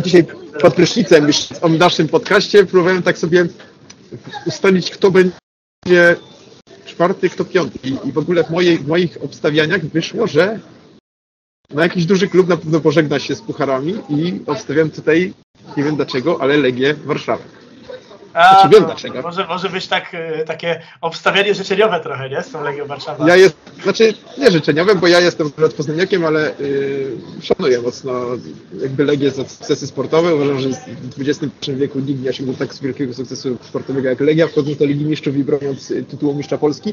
pod prysznicem myśląc o naszym podcaście, próbowałem tak sobie ustalić, kto będzie czwarty, kto piąty. I, i w ogóle w, mojej, w moich obstawianiach wyszło, że no jakiś duży klub na pewno pożegna się z pucharami i obstawiam tutaj, nie wiem dlaczego, ale Legię Warszawę.
A,
znaczy, wiem dlaczego.
Może, może być tak, takie obstawianie życzeniowe trochę, nie? Z tą Legią Warszawa.
Ja jest, znaczy nie życzeniowe, bo ja jestem akurat poznaniakiem, ale yy, szanuję mocno jakby Legię za sukcesy sportowe. Uważam, że w dwudziestym pierwszym wieku nikt nie osiągnął tak wielkiego sukcesu sportowego jak Legia, wchodząc do Ligi Mistrzów i broniąc tytułu mistrza Polski.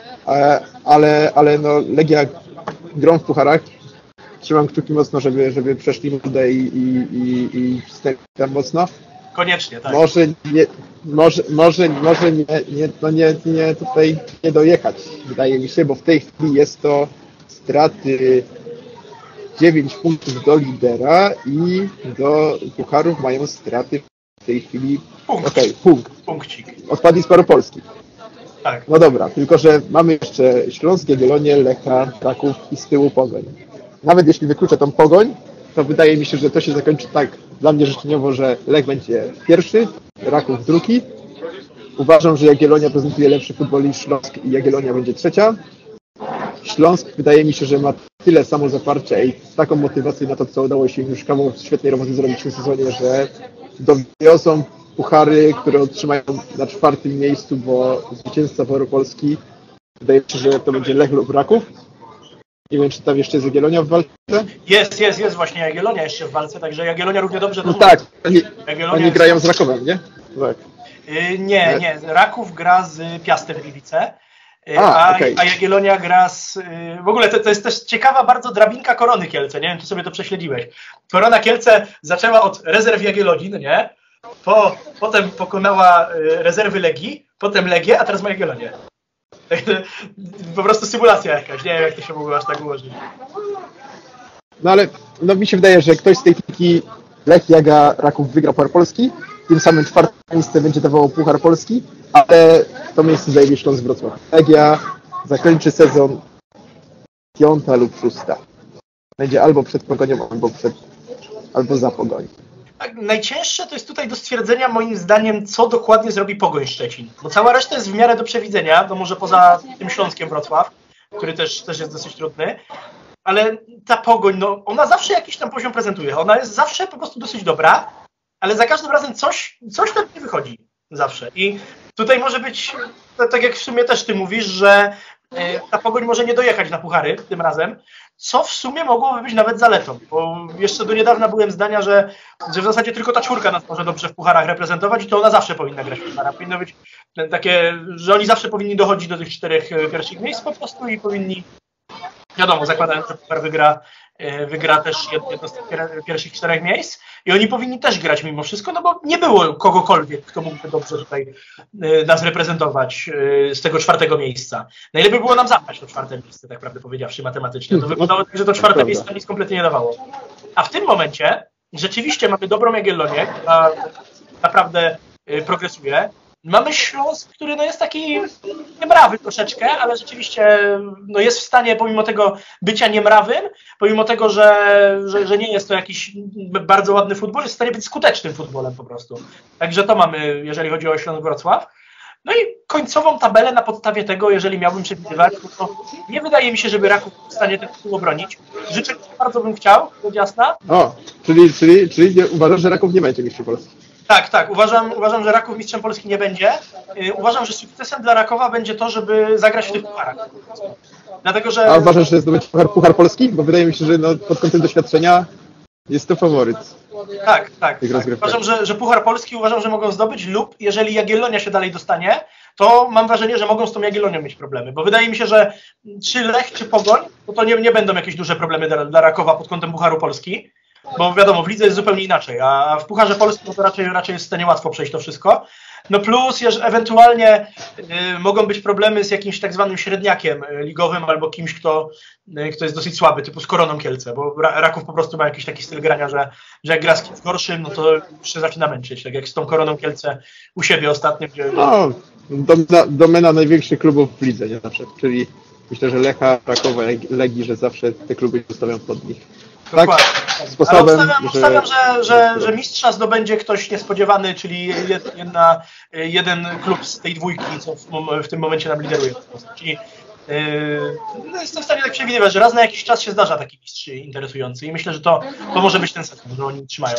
Ale, ale no, Legia grą w pucharach. Trzymam kciuki mocno, żeby, żeby przeszli Modę i, i, i, i wstępili tam mocno.
Koniecznie, tak.
Może nie, może, może, może nie, nie, no nie, nie tutaj nie dojechać, wydaje mi się, bo w tej chwili jest to straty dziewięć punktów do lidera i do pucharów mają straty w tej chwili
punkt.
Okej, okay, punkt.
Punkcik.
Odpadli z Paropolski.
Tak.
No dobra, tylko że mamy jeszcze Śląsk, Jagiellonię, Lecha, Kraków i z tyłu Pogoń. Nawet jeśli wykluczę tą Pogoń, to wydaje mi się, że to się zakończy tak dla mnie życzeniowo, że Lech będzie pierwszy, Raków drugi. Uważam, że Jagiellonia prezentuje lepszy futbol niż Śląsk i Jagiellonia będzie trzecia. Śląsk wydaje mi się, że ma tyle samozaparcia i taką motywację na to, co udało się im już kawał świetnej roboty zrobić w tym sezonie, że dowiozą puchary, które otrzymają na czwartym miejscu, bo zwycięzca Polski. Wydaje mi się, że to będzie Lech lub Raków. Nie wiem, czy tam jeszcze jest Jagiellonia w walce?
Jest, jest, jest właśnie Jagiellonia jeszcze w walce, także Jagiellonia równie dobrze...
No tak, oni, oni
jest...
grają z Rakowem, nie? Tak.
Yy, nie, nie, Raków gra z Piastem Gliwice, yy,
a,
a,
okay.
a Jagiellonia gra z... Yy, w ogóle to, to jest też ciekawa bardzo drabinka Korony Kielce, nie wiem, czy sobie to prześledziłeś. Korona Kielce zaczęła od rezerw Jagiellonii, no nie? Po, potem pokonała yy, rezerwy Legii, potem Legię, a teraz ma Jagiellonię. Po prostu symulacja jakaś, nie wiem jak to się mogło aż tak ułożyć.
No ale no mi się wydaje, że ktoś z tej piki Lech, Jaga, Raków wygra Puchar Polski, tym samym czwarte miejsce będzie dawało Puchar Polski, ale to miejsce zajmie Śląsk Wrocław. Legia zakończy sezon piąta lub szósta. Będzie albo przed Pogonią, albo przed, albo za Pogonią.
Tak, najcięższe to jest tutaj do stwierdzenia moim zdaniem, co dokładnie zrobi Pogoń Szczecin. Bo cała reszta jest w miarę do przewidzenia, no może poza tym Śląskiem Wrocław, który też, też jest dosyć trudny, ale ta Pogoń, no ona zawsze jakiś tam poziom prezentuje. Ona jest zawsze po prostu dosyć dobra, ale za każdym razem coś, coś tam nie wychodzi. Zawsze. I tutaj może być, tak jak w sumie też ty mówisz, że ta Pogoń może nie dojechać na puchary tym razem, co w sumie mogłoby być nawet zaletą, bo jeszcze do niedawna byłem zdania, że, że w zasadzie tylko ta czwórka nas może dobrze w pucharach reprezentować i to ona zawsze powinna grać w pucharach. Powinno być takie, że oni zawsze powinni dochodzić do tych czterech pierwszych miejsc po prostu i powinni, wiadomo, zakładając, że puchar wygra, wygra też jedno z tych pierwszych czterech miejsc i oni powinni też grać mimo wszystko, no bo nie było kogokolwiek, kto mógłby dobrze tutaj nas reprezentować z tego czwartego miejsca. Najlepiej było nam zapaść to czwarte miejsce, tak prawdę powiedziawszy matematycznie. To wyglądało tak, że to czwarte miejsce nic kompletnie nie dawało. A w tym momencie rzeczywiście mamy dobrą Jagiellonię, która naprawdę progresuje. Mamy Śląsk, który no jest taki niemrawy troszeczkę, ale rzeczywiście no jest w stanie, pomimo tego bycia niemrawym, pomimo tego, że, że, że nie jest to jakiś bardzo ładny futbol, jest w stanie być skutecznym futbolem po prostu. Także to mamy, jeżeli chodzi o Śląsk Wrocław. No i końcową tabelę na podstawie tego, jeżeli miałbym przewidywać, to nie wydaje mi się, żeby Raków w stanie ten tytuł obronić. Życzę, bardzo bym chciał, to jasna.
O, czyli, czyli, czyli nie, uważasz, że Raków nie będzie mistrzem Polski?
Tak, tak. Uważam, uważam, że Raków mistrzem Polski nie będzie. Yy, uważam, że sukcesem dla Rakowa będzie to, żeby zagrać w tych pucharach. Dlatego, że...
A uważasz, że zdobyć puchar, puchar Polski? Bo wydaje mi się, że no, pod kątem doświadczenia jest to faworyt.
Tak, tak. tak. Uważam, że, że Puchar Polski uważam, że mogą zdobyć lub jeżeli Jagiellonia się dalej dostanie, to mam wrażenie, że mogą z tą Jagiellonią mieć problemy. Bo wydaje mi się, że czy Lech, czy Pogoń, to, to nie, nie będą jakieś duże problemy dla, dla Rakowa pod kątem Pucharu Polski. Bo wiadomo, w lidze jest zupełnie inaczej, a w Pucharze Polskim to raczej, raczej jest w stanie łatwo przejść to wszystko. No plus, że ewentualnie y, mogą być problemy z jakimś tak zwanym średniakiem ligowym albo kimś, kto, y, kto jest dosyć słaby, typu z Koroną Kielce, bo Ra- Raków po prostu ma jakiś taki styl grania, że, że jak gra z kimś gorszym, no to już się zaczyna męczyć, tak jak z tą Koroną Kielce u siebie ostatnio. Gdzie...
No, domena, domena największych klubów w lidze, nie zawsze, czyli myślę, że Lecha, Rakowa, Legii, że zawsze te kluby zostawiam pod nich.
Dokładnie.
Tak, sposobem,
ale obstawiam, że... że, że, że mistrza zdobędzie ktoś niespodziewany, czyli jedna, jeden klub z tej dwójki, co w, w tym momencie nam lideruje. Czyli yy, no jestem w stanie tak przewidywać, że raz na jakiś czas się zdarza taki mistrz interesujący i myślę, że to, to może być ten sezon, że oni trzymają.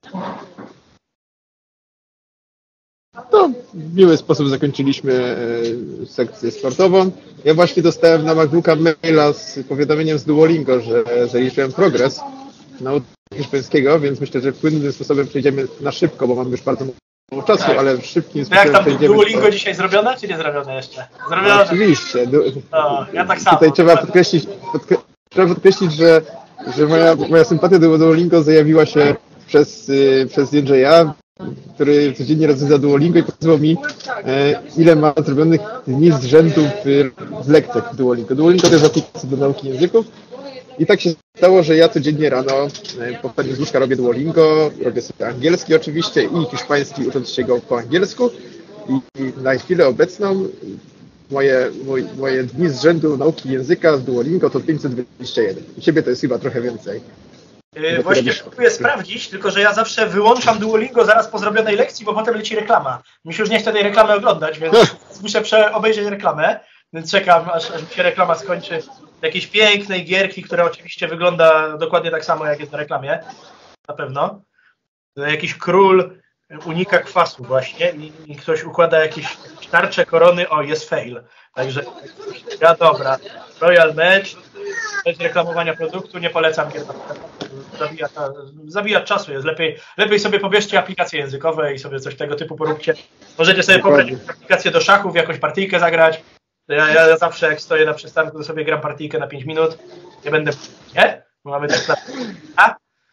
To w miły sposób zakończyliśmy sekcję sportową. Ja właśnie dostałem na MacBooka maila z powiadomieniem z Duolingo, że zaliczyłem progres nauki hiszpańskiego, więc myślę, że płynnym sposobem przejdziemy na szybko, bo mam już bardzo mało czasu, tak. ale szybkim sposobem
jak tam
przejdziemy...
Duolingo to... dzisiaj zrobione, czy nie zrobione jeszcze? Zrobione.
No, oczywiście. Du...
No, ja tak samo.
Tutaj trzeba podkreślić, podkre... trzeba podkreślić że, że moja, moja sympatia do Duolingo zajawiła się przez, yy, przez Jędrzeja, który codziennie rozwiązał Duolingo i pokazywał mi, e, ile ma zrobionych dni z rzędu w, w lekcjach Duolingo. Duolingo to jest aplikacja do nauki języków i tak się stało, że ja codziennie rano e, po wstaniu z łóżka robię Duolingo, robię sobie angielski oczywiście i hiszpański, ucząc się go po angielsku i, i na chwilę obecną moje, moje, moje dni z rzędu nauki języka z Duolingo to pięćset dwadzieścia jeden. U Ciebie to jest chyba trochę więcej.
Yy, właśnie próbuję sprawdzić, tylko że ja zawsze wyłączam Duolingo zaraz po zrobionej lekcji, bo potem leci reklama. Mi się już nie chce tej reklamy oglądać, więc muszę prze- obejrzeć reklamę, więc czekam, aż, aż mi się reklama skończy jakiejś pięknej gierki, która oczywiście wygląda dokładnie tak samo, jak jest na reklamie, na pewno. Jakiś król unika kwasu właśnie i, i ktoś układa jakieś, jakieś tarcze, korony, o, jest fail. Także, ja dobra, Royal Match, bez reklamowania produktu, nie polecam gier. Zabija, zabija czasu, jest lepiej, lepiej sobie pobierzcie aplikacje językowe i sobie coś tego typu poróbcie. Możecie sobie pobrać aplikację do szachów, jakąś partyjkę zagrać. Ja, ja zawsze jak stoję na przystanku, to sobie gram partyjkę na pięć minut. Nie będę, nie? Bo mamy tak na... A?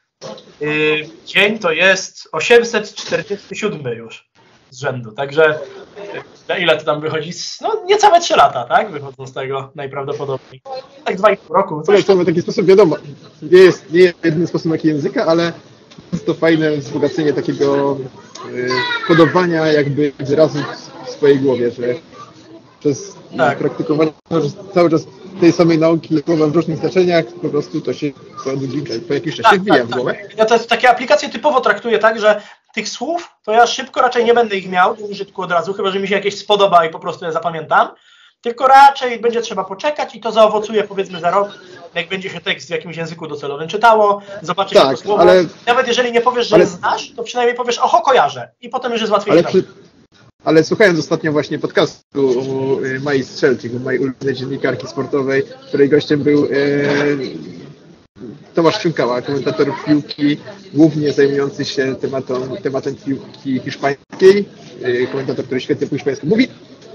Yy, dzień to jest osiemset czterdziesty siódmy już z rzędu, także na ile to tam wychodzi? No niecałe trzy lata, tak? Wychodzą z tego najprawdopodobniej. Tak dwa i pół roku.
Coś to w taki sposób, wiadomo, nie jest, nie jest jedyny sposób jak języka, ale jest to fajne wzbogacenie takiego yy, kodowania jakby wyrazów w swojej głowie, że przez tak. praktykowanie cały czas tej samej nauki słowa w różnych znaczeniach, po prostu to się po jakiś czas
tak,
się wbija
tak,
w głowę.
Tak. Ja te, takie aplikacje typowo traktuję tak, że tych słów to ja szybko raczej nie będę ich miał do użytku od razu, chyba że mi się jakieś spodoba i po prostu je zapamiętam, tylko raczej będzie trzeba poczekać i to zaowocuje powiedzmy za rok, jak będzie się tekst w jakimś języku docelowym czytało, zobaczysz
tak,
to słowo.
Ale,
nawet jeżeli nie powiesz, że ale, znasz, to przynajmniej powiesz, oho, kojarzę i potem już jest łatwiej.
Ale, przy, ale słuchając ostatnio właśnie podcastu u Mai Strzelczyk, u mojej ulubionej dziennikarki sportowej, której gościem był e, Tomasz Ciunkała, komentator piłki, głównie zajmujący się tematem, tematem piłki hiszpańskiej, e, komentator, który świetnie po hiszpańsku mówi.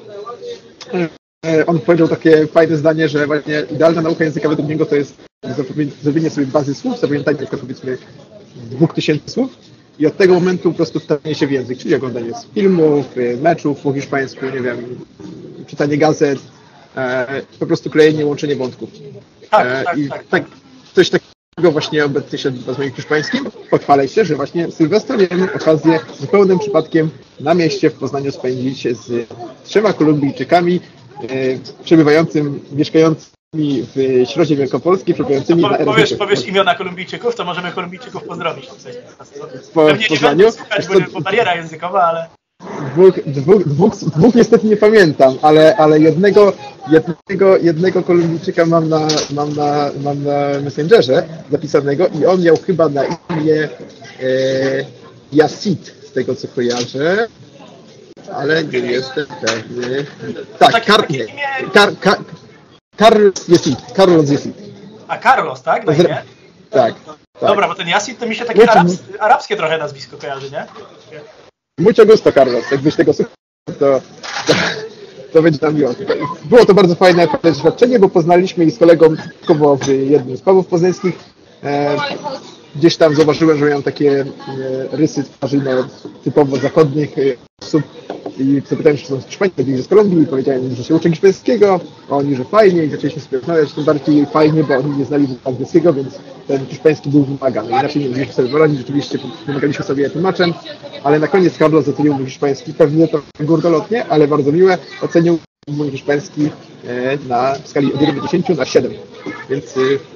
E, on powiedział takie fajne zdanie, że właśnie idealna nauka języka według niego to jest zrobienie sobie bazy słów, zapamiętanie na przykład powiedzmy dwóch tysięcy słów i od tego momentu po prostu wtapianie się w język, czyli oglądanie filmów, meczów po hiszpańsku, nie wiem, czytanie gazet, e, po prostu klejenie, łączenie wątków.
Tak, e, tak,
I
tak,
tak, coś takiego właśnie obecnie się odbywa z moim hiszpańskim. Pochwalę się, że właśnie Sylwestra miałem okazję zupełnym przypadkiem na mieście w Poznaniu spędzić z trzema Kolumbijczykami e, przebywającym, mieszkającymi w Środzie Wielkopolskiej, przebywającymi
no,
na
powiesz, powiesz, powiesz imiona Kolumbijczyków, to możemy Kolumbijczyków pozdrowić.
Po,
Pewnie
w Poznaniu.
Nie słuchać, bo, bo bariera językowa, ale...
Dwóch, dwóch, dwóch, dwóch niestety nie pamiętam, ale, ale jednego, jednego, jednego Kolumbijczyka mam na, mam, na, mam na Messengerze zapisanego i on miał chyba na imię e, Yasid, z tego co kojarzę, ale nie jestem pewny. Tak, Kar, nie, Kar, Kar, Carlos Yasid, Carlos Yasid.
A Carlos, tak? Na imię?
Tak. Tak.
Dobra, bo ten Yasid to mi się takie arabs, arabskie trochę nazwisko kojarzy, nie?
Mucho gusto, Carlos. Jakbyś tego słuchał, to, to, to będzie nam miło. Było to bardzo fajne doświadczenie, bo poznaliśmy ich z kolegą w jednym z pubów poznańskich. E, gdzieś tam zauważyłem, że mają takie e, rysy twarzy no, typowo zachodnich e, osób. I zapytałem się, czy są z Hiszpanii, byli z Kolumbii, i powiedziałem, że się uczę hiszpańskiego, a oni, że fajnie, i zaczęliśmy sobie rozmawiać, tym bardziej fajnie, bo oni nie znali angielskiego, więc ten hiszpański był wymagany. Inaczej nie mogliśmy sobie poradzić, rzeczywiście pomagaliśmy sobie tłumaczem, ale na koniec Carlos ocenił mój hiszpański, pewnie to górnolotnie, ale bardzo miłe, ocenił mój hiszpański na skali od jeden do dziesięciu na siedem. Więc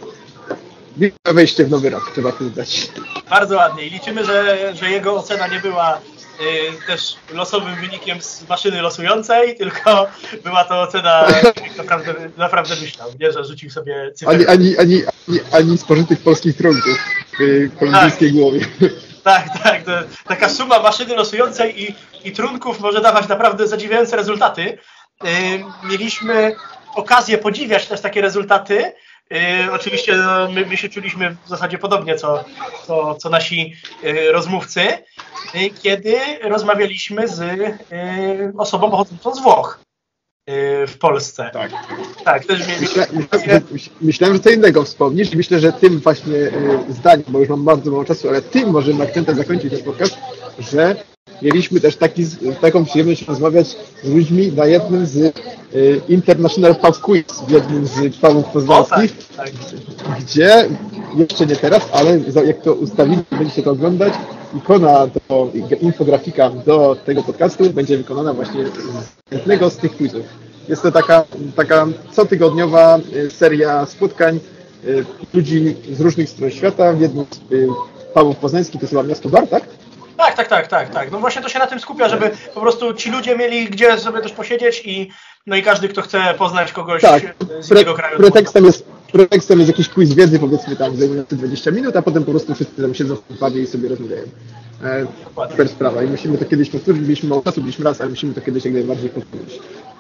wielkie wejście w nowy rok, trzeba przyznać.
Bardzo ładnie i liczymy, że, że jego ocena nie była y, też losowym wynikiem z maszyny losującej, tylko była to ocena, naprawdę, naprawdę myślał, nie, że rzucił sobie cyfrę.
Ani, ani, ani, ani, ani spożytych polskich trunków w kolumbijskiej tak. głowie.
Tak, tak. To, taka suma maszyny losującej i, i trunków może dawać naprawdę zadziwiające rezultaty. Yy, mieliśmy okazję podziwiać też takie rezultaty. Yy, oczywiście no, my, my się czuliśmy w zasadzie podobnie, co, co, co nasi yy, rozmówcy, yy, kiedy rozmawialiśmy z yy, osobą pochodzącą z Włoch yy, w Polsce.
Tak.
Tak, też mieli...
Myślę, myślę, myślałem, że co innego wspomnisz i myślę, że tym właśnie yy, zdaniem, bo już mam bardzo mało czasu, ale tym możemy akcentem zakończyć ten podcast, że mieliśmy też taki, taką przyjemność rozmawiać z ludźmi na jednym z y, International Pub Quiz, w jednym z pubów poznańskich, tak, tak. Gdzie, jeszcze nie teraz, ale jak to ustawimy, będziecie to oglądać, ikona, do, infografika do tego podcastu będzie wykonana właśnie z jednego z tych quizów. Jest to taka, taka cotygodniowa seria spotkań y, ludzi z różnych stron świata w jednym z y, pubów poznańskich, to jest chyba miasto Bar, tak?
Tak, tak, tak, tak, tak. No właśnie to się na tym skupia, żeby po prostu ci ludzie mieli gdzie sobie też posiedzieć i no i każdy, kto chce poznać kogoś
tak.
z innego kraju.
Pretekstem jest, pretekstem jest jakiś quiz wiedzy, powiedzmy tam zajmujący dwadzieścia minut, a potem po prostu wszyscy tam siedzą w pubie i sobie rozmawiają. E, super sprawa i musimy to kiedyś powtórzyć, byliśmy mało czasu, byliśmy raz, ale musimy to kiedyś jak najbardziej powtórzyć.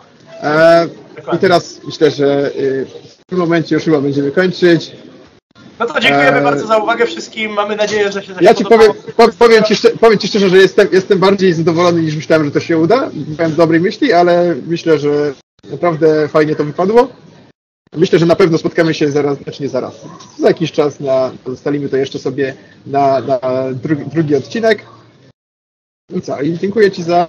E, I teraz myślę, że y, w tym momencie już chyba będziemy kończyć.
No to dziękujemy eee... bardzo za uwagę wszystkim. Mamy nadzieję, że się
Ja ci powiem, po, powiem, ci szczerze, powiem ci szczerze, że jestem, jestem bardziej zadowolony niż myślałem, że to się uda. Miałem dobrej myśli, ale myślę, że naprawdę fajnie to wypadło. Myślę, że na pewno spotkamy się zaraz, znaczy nie zaraz. Za jakiś czas na, ustalimy to jeszcze sobie na, na drugi, drugi odcinek. I co? I dziękuję ci za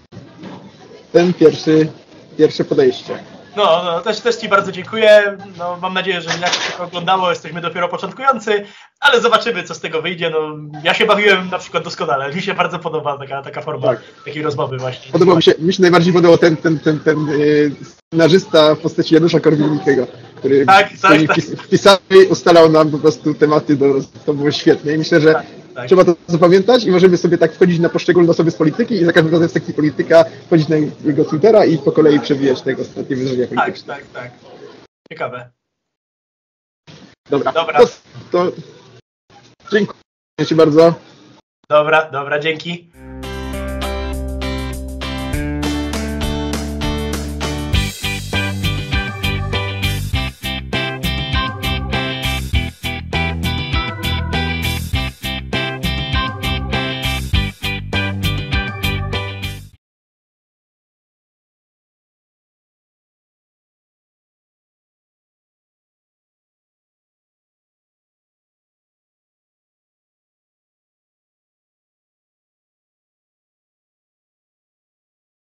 ten pierwszy, pierwsze podejście.
No, no też, też ci bardzo dziękuję. No, mam nadzieję, że inaczej się to oglądało. Jesteśmy dopiero początkujący, ale zobaczymy, co z tego wyjdzie. No, ja się bawiłem na przykład doskonale. Mi się bardzo podoba taka, taka forma tak. takiej rozmowy właśnie.
Podobał mi się, mi się najbardziej podobał ten, ten, ten, ten yy, scenarzysta w postaci Janusza Korwin-Mikkego, który
tak, tak, tak.
wpisami ustalał nam po prostu tematy. Do, to było świetne i myślę, że tak. Tak. Trzeba to zapamiętać i możemy sobie tak wchodzić na poszczególne osoby z polityki i za każdym razem w sekcji polityka wchodzić na jego Twittera i po kolei przewijać tego ostatnie wydarzenia polityczne.
Tak, tak, tak. Ciekawe.
Dobra,
dobra.
To, to dziękuję ci bardzo.
Dobra, dobra, dzięki.